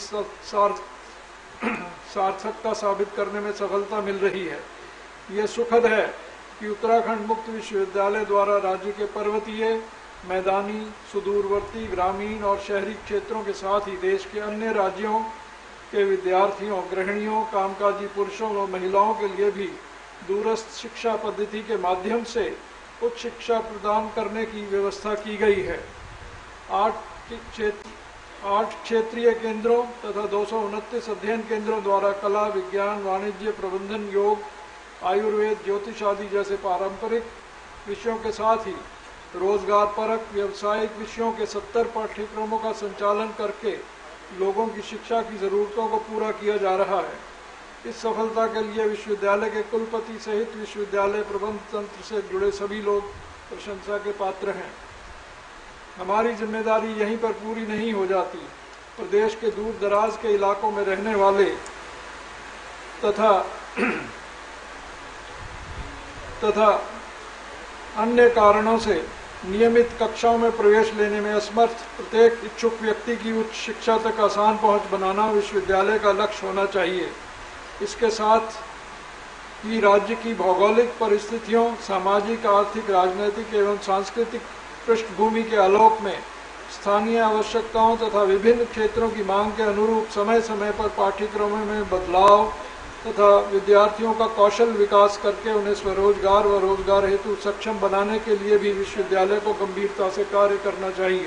सार्थकता साबित करने में सफलता मिल रही है। यह सुखद है कि उत्तराखंड मुक्त विश्वविद्यालय द्वारा राज्य के पर्वतीय, मैदानी, सुदूरवर्ती, ग्रामीण और शहरी क्षेत्रों के साथ ही देश के अन्य राज्यों के विद्यार्थियों, गृहिणियों, कामकाजी पुरुषों व महिलाओं के लिए भी दूरस्थ शिक्षा पद्धति के माध्यम से उच्च शिक्षा प्रदान करने की व्यवस्था की गई है। आठ क्षेत्र आठ क्षेत्रीय केंद्रों तथा दो सौ उनतीस अध्ययन केंद्रों द्वारा कला, विज्ञान, वाणिज्य, प्रबंधन, योग, आयुर्वेद, ज्योतिष आदि जैसे पारंपरिक विषयों के साथ ही रोजगार परक व्यवसायिक विषयों के सत्तर पाठ्यक्रमों का संचालन करके लोगों की शिक्षा की जरूरतों को पूरा किया जा रहा है। इस सफलता के लिए विश्वविद्यालय के कुलपति सहित विश्वविद्यालय प्रबंध तंत्र से जुड़े सभी लोग प्रशंसा के पात्र हैं। हमारी जिम्मेदारी यहीं पर पूरी नहीं हो जाती। प्रदेश के दूर दराज के इलाकों में रहने वाले तथा तथा अन्य कारणों से नियमित कक्षाओं में प्रवेश लेने में असमर्थ प्रत्येक इच्छुक व्यक्ति की उच्च शिक्षा तक आसान पहुंच बनाना विश्वविद्यालय का लक्ष्य होना चाहिए। इसके साथ ही राज्य की भौगोलिक परिस्थितियों, सामाजिक, आर्थिक, राजनीतिक एवं सांस्कृतिक पृष्ठभूमि के आलोक में स्थानीय आवश्यकताओं तथा विभिन्न क्षेत्रों की मांग के अनुरूप समय समय पर पाठ्यक्रमों में बदलाव तथा विद्यार्थियों का कौशल विकास करके उन्हें स्वरोजगार व रोजगार हेतु सक्षम बनाने के लिए भी विश्वविद्यालय को गंभीरता से कार्य करना चाहिए।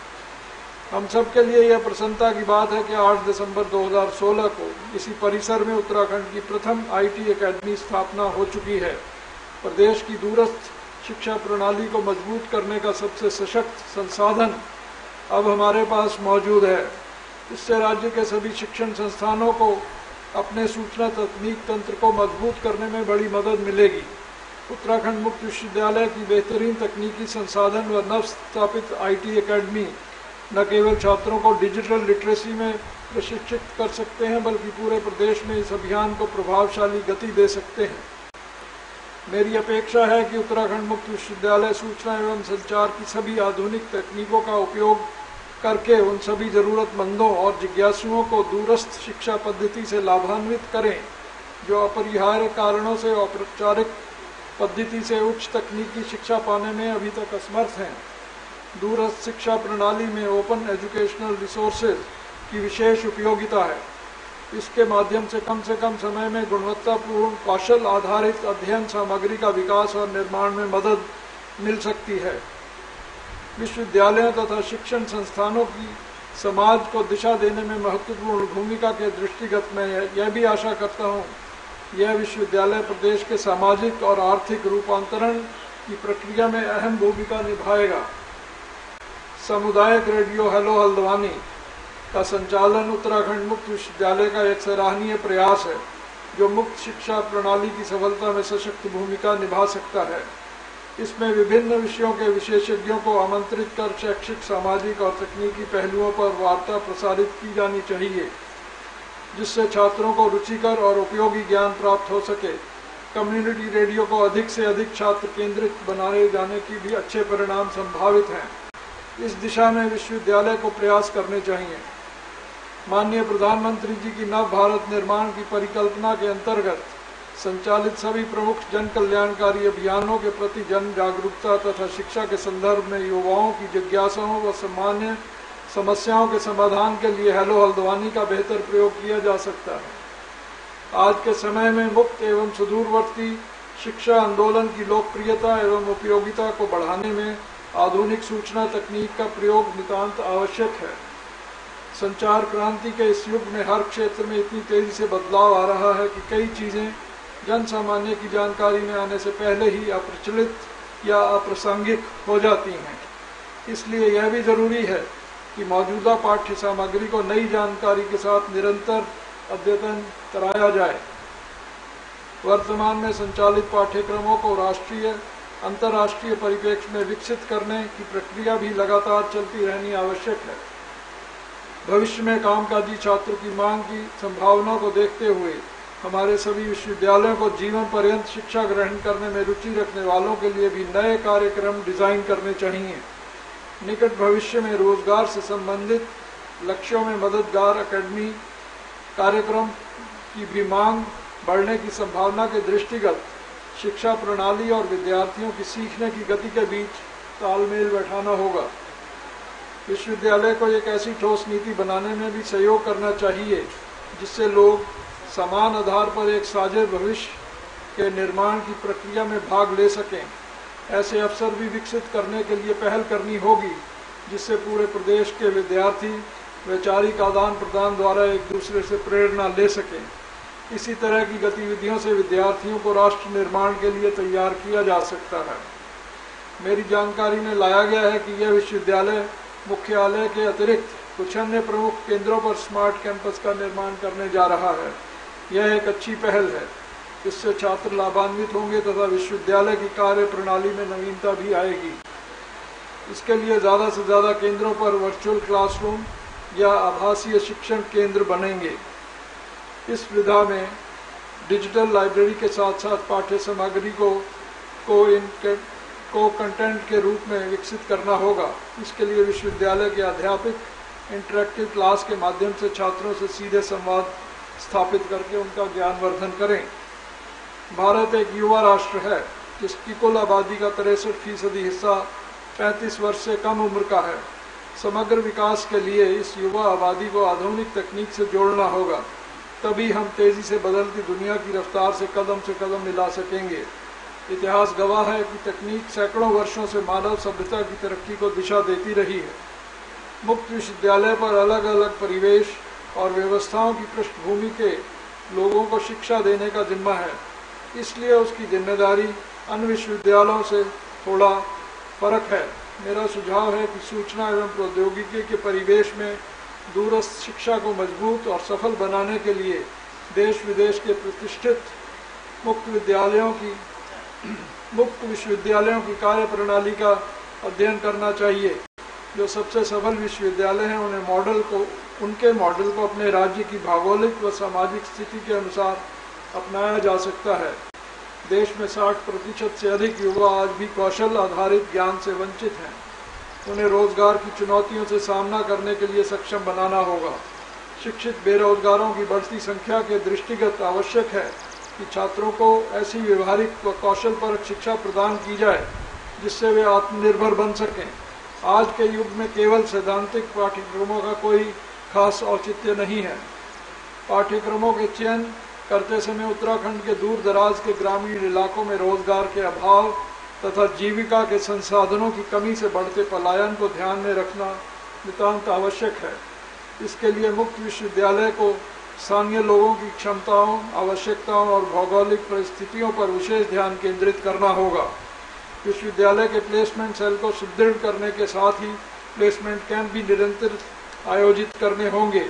हम सब के लिए यह प्रसन्नता की बात है कि आठ दिसंबर दो हज़ार सोलह को इसी परिसर में उत्तराखंड की प्रथम आईटी एकेडमी स्थापना हो चुकी है। प्रदेश की दूरस्थ शिक्षा प्रणाली को मजबूत करने का सबसे सशक्त संसाधन अब हमारे पास मौजूद है। इससे राज्य के सभी शिक्षण संस्थानों को अपने सूचना तकनीक तंत्र को मजबूत करने में बड़ी मदद मिलेगी। उत्तराखंड मुक्त विश्वविद्यालय की बेहतरीन तकनीकी संसाधन व नव स्थापित आईटी एकेडमी न केवल छात्रों को डिजिटल लिटरेसी में प्रशिक्षित कर सकते हैं बल्कि पूरे प्रदेश में इस अभियान को प्रभावशाली गति दे सकते हैं। मेरी अपेक्षा है कि उत्तराखंड मुक्त विश्वविद्यालय सूचना एवं संचार की सभी आधुनिक तकनीकों का उपयोग करके उन सभी जरूरतमंदों और जिज्ञासुओं को दूरस्थ शिक्षा पद्धति से लाभान्वित करें जो अपरिहार्य कारणों से औपचारिक पद्धति से उच्च तकनीकी शिक्षा पाने में अभी तक असमर्थ हैं। दूरस्थ शिक्षा प्रणाली में ओपन एजुकेशनल रिसोर्सेज की विशेष उपयोगिता है। इसके माध्यम से कम से कम समय में गुणवत्तापूर्ण कौशल आधारित अध्ययन सामग्री का विकास और निर्माण में मदद मिल सकती है। विश्वविद्यालयों तथा शिक्षण संस्थानों की समाज को दिशा देने में महत्वपूर्ण भूमिका के दृष्टिगत मैं यह भी आशा करता हूँ यह विश्वविद्यालय प्रदेश के सामाजिक और आर्थिक रूपांतरण की प्रक्रिया में अहम भूमिका निभाएगा। सामुदायिक रेडियो हेलो हल्द्वानी का संचालन उत्तराखंड मुक्त विश्वविद्यालय का एक सराहनीय प्रयास है जो मुक्त शिक्षा प्रणाली की सफलता में सशक्त भूमिका निभा सकता है। इसमें विभिन्न विषयों के विशेषज्ञों को आमंत्रित कर शैक्षिक, सामाजिक और तकनीकी पहलुओं पर वार्ता प्रसारित की जानी चाहिए जिससे छात्रों को रुचिकर और उपयोगी ज्ञान प्राप्त हो सके। कम्युनिटी रेडियो को अधिक से अधिक छात्र केंद्रित बनाए जाने की भी अच्छे परिणाम संभावित हैं। इस दिशा में विश्वविद्यालय को प्रयास करने चाहिए। माननीय प्रधानमंत्री जी की नव भारत निर्माण की परिकल्पना के अंतर्गत संचालित सभी प्रमुख जन कल्याणकारी अभियानों के प्रति जन जागरूकता तथा शिक्षा के संदर्भ में युवाओं की जिज्ञासाओं व सामान्य समस्याओं के समाधान के लिए हेलो हल्द्वानी का बेहतर प्रयोग किया जा सकता है। आज के समय में मुक्त एवं सुदूरवर्ती शिक्षा आंदोलन की लोकप्रियता एवं उपयोगिता को बढ़ाने में आधुनिक सूचना तकनीक का प्रयोग नितांत आवश्यक है। संचार क्रांति के इस युग में हर क्षेत्र में इतनी तेजी से बदलाव आ रहा है कि कई चीजें जन सामान्य की जानकारी में आने से पहले ही अप्रचलित या अप्रासंगिक हो जाती हैं। इसलिए यह भी जरूरी है कि मौजूदा पाठ्य सामग्री को नई जानकारी के साथ निरंतर अद्यतन कराया जाए। वर्तमान में संचालित पाठ्यक्रमों को राष्ट्रीय अंतर्राष्ट्रीय परिप्रेक्ष्य में विकसित करने की प्रक्रिया भी लगातार चलती रहनी आवश्यक है। भविष्य में कामकाजी छात्र की मांग की संभावना को देखते हुए हमारे सभी विश्वविद्यालयों को जीवन पर्यंत शिक्षा ग्रहण करने में रुचि रखने वालों के लिए भी नए कार्यक्रम डिजाइन करने चाहिए। निकट भविष्य में रोजगार से संबंधित लक्ष्यों में मददगार एकेडमी कार्यक्रम की भी मांग बढ़ने की संभावना के दृष्टिगत शिक्षा प्रणाली और विद्यार्थियों की सीखने की गति के बीच तालमेल बैठाना होगा। विश्वविद्यालय को एक ऐसी ठोस नीति बनाने में भी सहयोग करना चाहिए जिससे लोग समान आधार पर एक साझे भविष्य के निर्माण की प्रक्रिया में भाग ले सकें। ऐसे अवसर भी विकसित करने के लिए पहल करनी होगी जिससे पूरे प्रदेश के विद्यार्थी वैचारिक आदान प्रदान द्वारा एक दूसरे से प्रेरणा ले सकें। इसी तरह की गतिविधियों से विद्यार्थियों को राष्ट्र निर्माण के लिए तैयार किया जा सकता है। मेरी जानकारी में लाया गया है कि यह विश्वविद्यालय मुख्यालय के अतिरिक्त कुछ अन्य प्रमुख केंद्रों पर स्मार्ट कैंपस का निर्माण करने जा रहा है। यह एक अच्छी पहल है। इससे छात्र लाभान्वित होंगे तथा विश्वविद्यालय की कार्य प्रणाली में नवीनता भी आएगी। इसके लिए ज़्यादा से ज़्यादा केंद्रों पर वर्चुअल क्लासरूम या आभासीय शिक्षण केंद्र बनेंगे। इस विधा में डिजिटल लाइब्रेरी के साथ साथ पाठ्य सामग्री को को इन को कंटेंट के रूप में विकसित करना होगा। इसके लिए विश्वविद्यालय के अध्यापक इंटरेक्टिव क्लास के माध्यम से छात्रों से सीधे संवाद स्थापित करके उनका ज्ञानवर्धन करें। भारत एक युवा राष्ट्र है जिसकी कुल आबादी का तिरसठ फीसदी हिस्सा पैंतीस वर्ष से कम उम्र का है। समग्र विकास के लिए इस युवा आबादी को आधुनिक तकनीक से जोड़ना होगा, तभी हम तेजी से बदलती दुनिया की रफ्तार से कदम से कदम मिला सकेंगे। इतिहास गवाह है कि तकनीक सैकड़ों वर्षों से मानव सभ्यता की तरक्की को दिशा देती रही है। मुक्त विश्वविद्यालय पर अलग अलग परिवेश और व्यवस्थाओं की पृष्ठभूमि के लोगों को शिक्षा देने का जिम्मा है, इसलिए उसकी जिम्मेदारी अन्य विश्वविद्यालयों से थोड़ा फर्क है। मेरा सुझाव है कि सूचना एवं प्रौद्योगिकी के परिवेश में दूरस्थ शिक्षा को मजबूत और सफल बनाने के लिए देश विदेश के प्रतिष्ठित मुक्त विद्यालयों की मुक्त विश्वविद्यालयों की कार्य प्रणाली का अध्ययन करना चाहिए। जो सबसे सफल विश्वविद्यालय हैं उन्हें मॉडल को उनके मॉडल को अपने राज्य की भौगोलिक व सामाजिक स्थिति के अनुसार अपनाया जा सकता है। देश में साठ प्रतिशत से अधिक युवा आज भी कौशल आधारित ज्ञान से वंचित हैं। उन्हें रोजगार की चुनौतियों से सामना करने के लिए सक्षम बनाना होगा। शिक्षित बेरोजगारों की बढ़ती संख्या के दृष्टिगत आवश्यक है कि छात्रों को ऐसी व्यवहारिक व कौशल पर शिक्षा प्रदान की जाए जिससे वे आत्मनिर्भर बन सकें। आज के युग में केवल सैद्धांतिक पाठ्यक्रमों का कोई खास औचित्य नहीं है। पाठ्यक्रमों के चयन करते समय उत्तराखंड के दूर दराज के ग्रामीण इलाकों में रोजगार के अभाव तथा जीविका के संसाधनों की कमी से बढ़ते पलायन को ध्यान में रखना नितांत आवश्यक है। इसके लिए मुक्त विश्वविद्यालय को स्थानीय लोगों की क्षमताओं, आवश्यकताओं और भौगोलिक परिस्थितियों पर विशेष ध्यान केंद्रित करना होगा। विश्वविद्यालय के प्लेसमेंट सेल को सुदृढ़ करने के साथ ही प्लेसमेंट कैंप भी निरंतर आयोजित करने होंगे।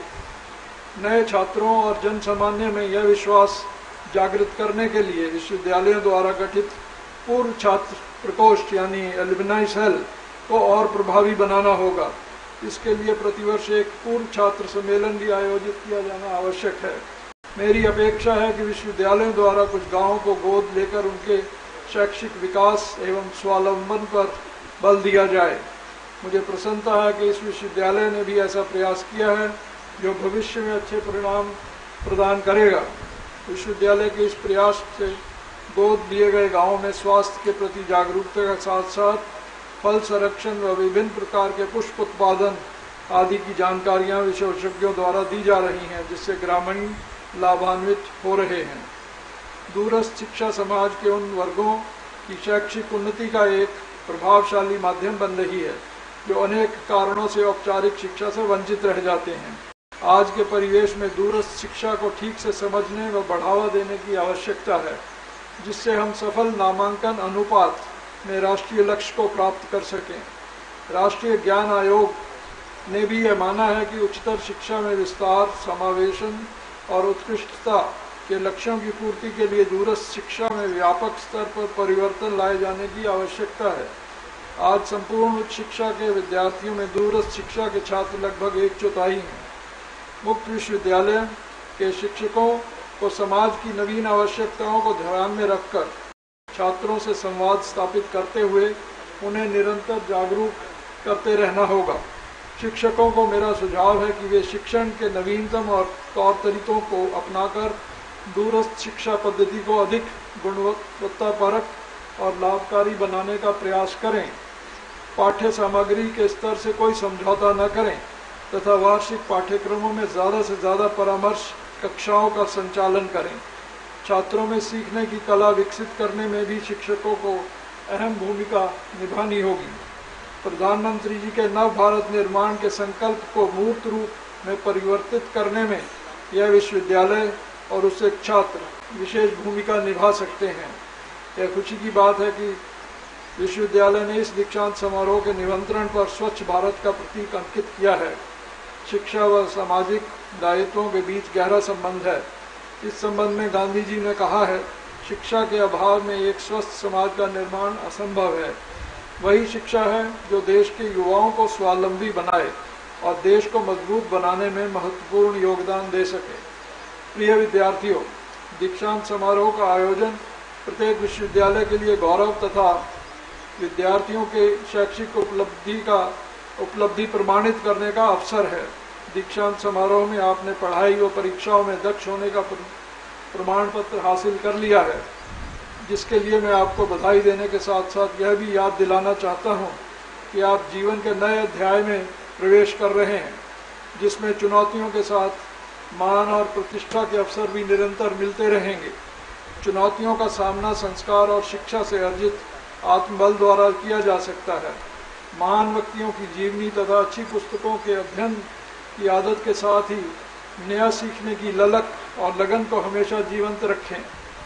नए छात्रों और जन सामान्य में यह विश्वास जागृत करने के लिए विश्वविद्यालयों द्वारा गठित पूर्व छात्र प्रकोष्ठ यानी एलुमनाई सेल को और प्रभावी बनाना होगा। इसके लिए प्रतिवर्ष एक पूर्व छात्र सम्मेलन भी आयोजित किया जाना आवश्यक है। मेरी अपेक्षा है कि विश्वविद्यालयों द्वारा कुछ गांवों को गोद लेकर उनके शैक्षिक विकास एवं स्वावलंबन पर बल दिया जाए। मुझे प्रसन्नता है कि इस विश्वविद्यालय ने भी ऐसा प्रयास किया है जो भविष्य में अच्छे परिणाम प्रदान करेगा। विश्वविद्यालय के इस प्रयास से गोद लिए गए गांवों में स्वास्थ्य के प्रति जागरूकता के साथ साथ फल संरक्षण व विभिन्न प्रकार के पुष्प उत्पादन आदि की जानकारियां विशेषज्ञों द्वारा दी जा रही हैं, जिससे ग्रामीण लाभान्वित हो रहे हैं। दूरस्थ शिक्षा समाज के उन वर्गों की शैक्षिक उन्नति का एक प्रभावशाली माध्यम बन रही है जो अनेक कारणों से औपचारिक शिक्षा से वंचित रह जाते हैं। आज के परिवेश में दूरस्थ शिक्षा को ठीक से समझने व बढ़ावा देने की आवश्यकता है, जिससे हम सफल नामांकन अनुपात में राष्ट्रीय लक्ष्य को प्राप्त कर सकें। राष्ट्रीय ज्ञान आयोग ने भी यह माना है कि उच्चतर शिक्षा में विस्तार, समावेशन और उत्कृष्टता के लक्ष्यों की पूर्ति के लिए दूरस्थ शिक्षा में व्यापक स्तर पर परिवर्तन लाए जाने की आवश्यकता है। आज संपूर्ण उच्च शिक्षा के विद्यार्थियों में दूरस्थ शिक्षा के छात्र लगभग एक चौथाई हैं। मुक्त विश्वविद्यालय के शिक्षकों को समाज की नवीन आवश्यकताओं को ध्यान में रखकर छात्रों से संवाद स्थापित करते हुए उन्हें निरंतर जागरूक करते रहना होगा। शिक्षकों को मेरा सुझाव है कि वे शिक्षण के नवीनतम और तौर तरीकों को अपनाकर दूरस्थ शिक्षा पद्धति को अधिक गुणवत्तापरक और लाभकारी बनाने का प्रयास करें। पाठ्य सामग्री के स्तर से कोई समझौता न करें तथा वार्षिक पाठ्यक्रमों में ज़्यादा से ज़्यादा परामर्श कक्षाओं का संचालन करें। छात्रों में सीखने की कला विकसित करने में भी शिक्षकों को अहम भूमिका निभानी होगी। प्रधानमंत्री जी के नव भारत निर्माण के संकल्प को मूर्त रूप में परिवर्तित करने में यह विश्वविद्यालय और उससे छात्र विशेष भूमिका निभा सकते हैं। यह खुशी की बात है कि विश्वविद्यालय ने इस दीक्षांत समारोह के निमंत्रण पर स्वच्छ भारत का प्रतीक अंकित किया है। शिक्षा व सामाजिक दायित्वों के बीच गहरा संबंध है। इस संबंध में गांधी जी ने कहा है, शिक्षा के अभाव में एक स्वस्थ समाज का निर्माण असंभव है। वही शिक्षा है जो देश के युवाओं को स्वावलंबी बनाए और देश को मजबूत बनाने में महत्वपूर्ण योगदान दे सके। प्रिय विद्यार्थियों, दीक्षांत समारोह का आयोजन प्रत्येक विश्वविद्यालय के लिए गौरव तथा विद्यार्थियों के शैक्षिक उपलब्धि का उपलब्धि प्रमाणित करने का अवसर है। दीक्षांत समारोह में आपने पढ़ाई व परीक्षाओं में दक्ष होने का प्रमाण पत्र हासिल कर लिया है, जिसके लिए मैं आपको बधाई देने के साथ साथ यह भी याद दिलाना चाहता हूं कि आप जीवन के नए अध्याय में प्रवेश कर रहे हैं, जिसमें चुनौतियों के साथ मान और प्रतिष्ठा के अवसर भी निरंतर मिलते रहेंगे। चुनौतियों का सामना संस्कार और शिक्षा से अर्जित आत्मबल द्वारा किया जा सकता है। महान व्यक्तियों की जीवनी तथा अच्छी पुस्तकों के अध्ययन की आदत के साथ ही नया सीखने की ललक और लगन को हमेशा जीवंत रखें।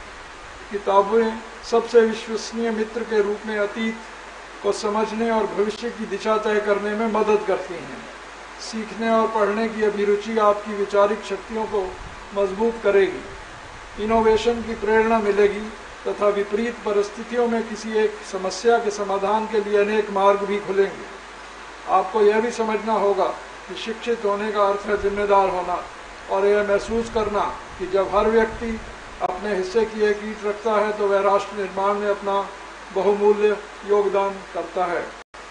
किताबें सबसे विश्वसनीय मित्र के रूप में अतीत को समझने और भविष्य की दिशा तय करने में मदद करती हैं। सीखने और पढ़ने की अभिरुचि आपकी वैचारिक शक्तियों को मजबूत करेगी। इनोवेशन की प्रेरणा मिलेगी तथा विपरीत परिस्थितियों में किसी एक समस्या के समाधान के लिए अनेक मार्ग भी खुलेंगे। आपको यह भी समझना होगा कि शिक्षित होने का अर्थ है जिम्मेदार होना और यह महसूस करना कि जब हर व्यक्ति अपने हिस्से की एक ईंट रखता है तो वह राष्ट्र निर्माण में अपना बहुमूल्य योगदान करता है।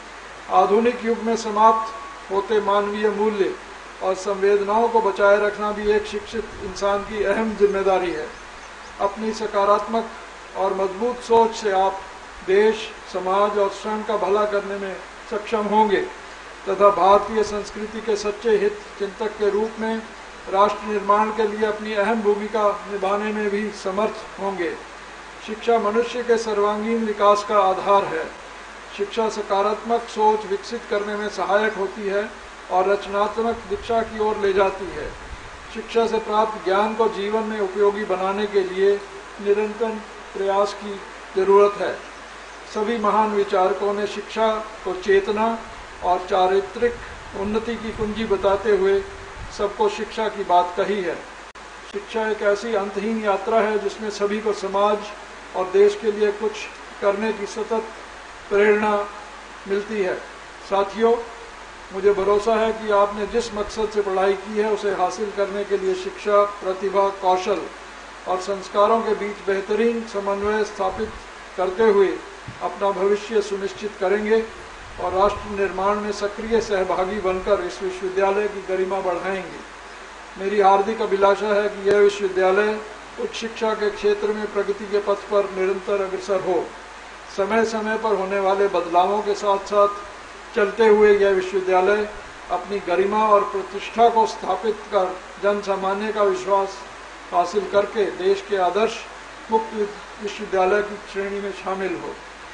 आधुनिक युग में समाप्त होते मानवीय मूल्य और संवेदनाओं को बचाए रखना भी एक शिक्षित इंसान की अहम जिम्मेदारी है। अपनी सकारात्मक और मजबूत सोच से आप देश, समाज और स्वयं का भला करने में सक्षम होंगे तथा भारतीय संस्कृति के सच्चे हित चिंतक के रूप में राष्ट्र निर्माण के लिए अपनी अहम भूमिका निभाने में भी समर्थ होंगे। शिक्षा मनुष्य के सर्वांगीण विकास का आधार है। शिक्षा सकारात्मक सोच विकसित करने में सहायक होती है और रचनात्मक दिशा की ओर ले जाती है। शिक्षा से प्राप्त ज्ञान को जीवन में उपयोगी बनाने के लिए निरंतर प्रयास की जरूरत है। सभी महान विचारकों ने शिक्षा को चेतना और चारित्रिक उन्नति की कुंजी बताते हुए सबको शिक्षा की बात कही है। शिक्षा एक ऐसी अंतहीन यात्रा है जिसमें सभी को समाज और देश के लिए कुछ करने की सतत प्रेरणा मिलती है। साथियों, मुझे भरोसा है कि आपने जिस मकसद से पढ़ाई की है उसे हासिल करने के लिए शिक्षा, प्रतिभा, कौशल और संस्कारों के बीच बेहतरीन समन्वय स्थापित करते हुए अपना भविष्य सुनिश्चित करेंगे और राष्ट्र निर्माण में सक्रिय सहभागी बनकर इस विश्वविद्यालय की गरिमा बढ़ाएंगे। मेरी हार्दिक अभिलाषा है कि यह विश्वविद्यालय उच्च शिक्षा के क्षेत्र में प्रगति के पथ पर निरंतर अग्रसर हो। समय समय पर होने वाले बदलावों के साथ साथ चलते हुए यह विश्वविद्यालय अपनी गरिमा और प्रतिष्ठा को स्थापित कर जन सामान्य का विश्वास हासिल करके देश के आदर्श मुक्त विश्वविद्यालय की श्रेणी में शामिल हो।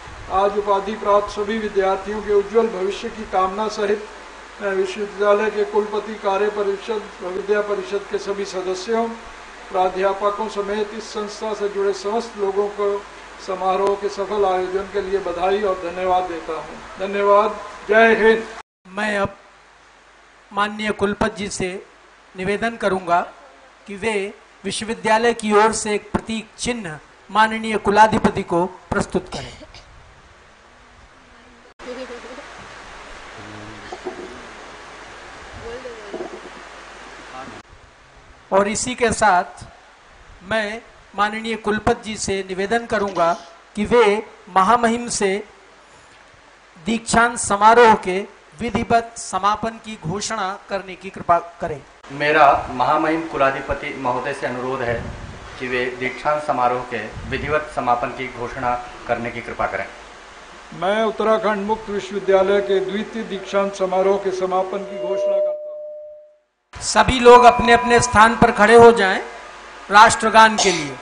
आज उपाधि प्राप्त सभी विद्यार्थियों के उज्जवल भविष्य की कामना सहित मैं विश्वविद्यालय के कुलपति, कार्य परिषद व विद्या परिषद के सभी सदस्यों, प्राध्यापकों समेत इस संस्था से जुड़े समस्त लोगों को समारोह के सफल आयोजन के लिए बधाई और धन्यवाद देता हूँ। धन्यवाद। जय हिंद। मैं अब माननीय कुलपति जी से निवेदन करूंगा कि वे विश्वविद्यालय की ओर से एक प्रतीक चिन्ह माननीय कुलाधिपति को प्रस्तुत करें। और इसी के साथ मैं माननीय कुलपति जी से निवेदन करूंगा कि वे महामहिम से दीक्षांत समारोह के विधिवत समापन की घोषणा करने की कृपा करें। मेरा महामहिम कुलाधिपति महोदय से अनुरोध है कि वे दीक्षांत समारोह के विधिवत समापन की घोषणा करने की कृपा करें। मैं उत्तराखंड मुक्त विश्वविद्यालय के द्वितीय दीक्षांत समारोह के समापन की घोषणा करता हूँ। सभी लोग अपने अपने स्थान पर खड़े हो जाएं राष्ट्रगान के लिए।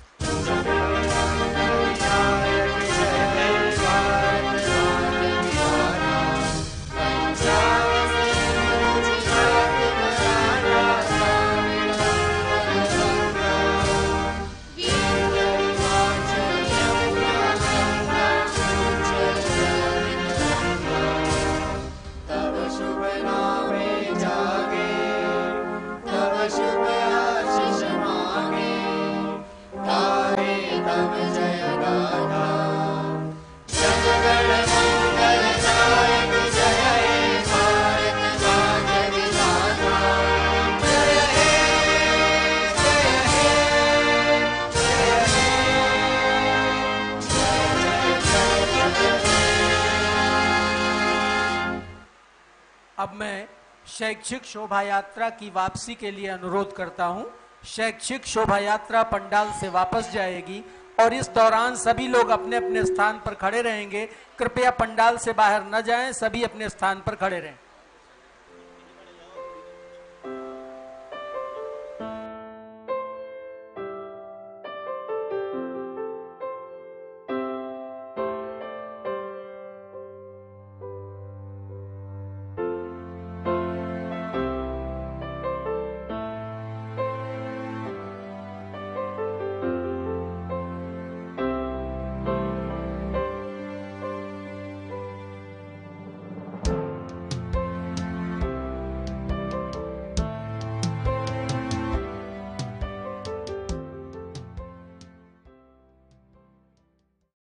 अब मैं शैक्षिक शोभा यात्रा की वापसी के लिए अनुरोध करता हूं। शैक्षिक शोभा यात्रा पंडाल से वापस जाएगी और इस दौरान सभी लोग अपने अपने स्थान पर खड़े रहेंगे। कृपया पंडाल से बाहर न जाएं, सभी अपने स्थान पर खड़े रहें।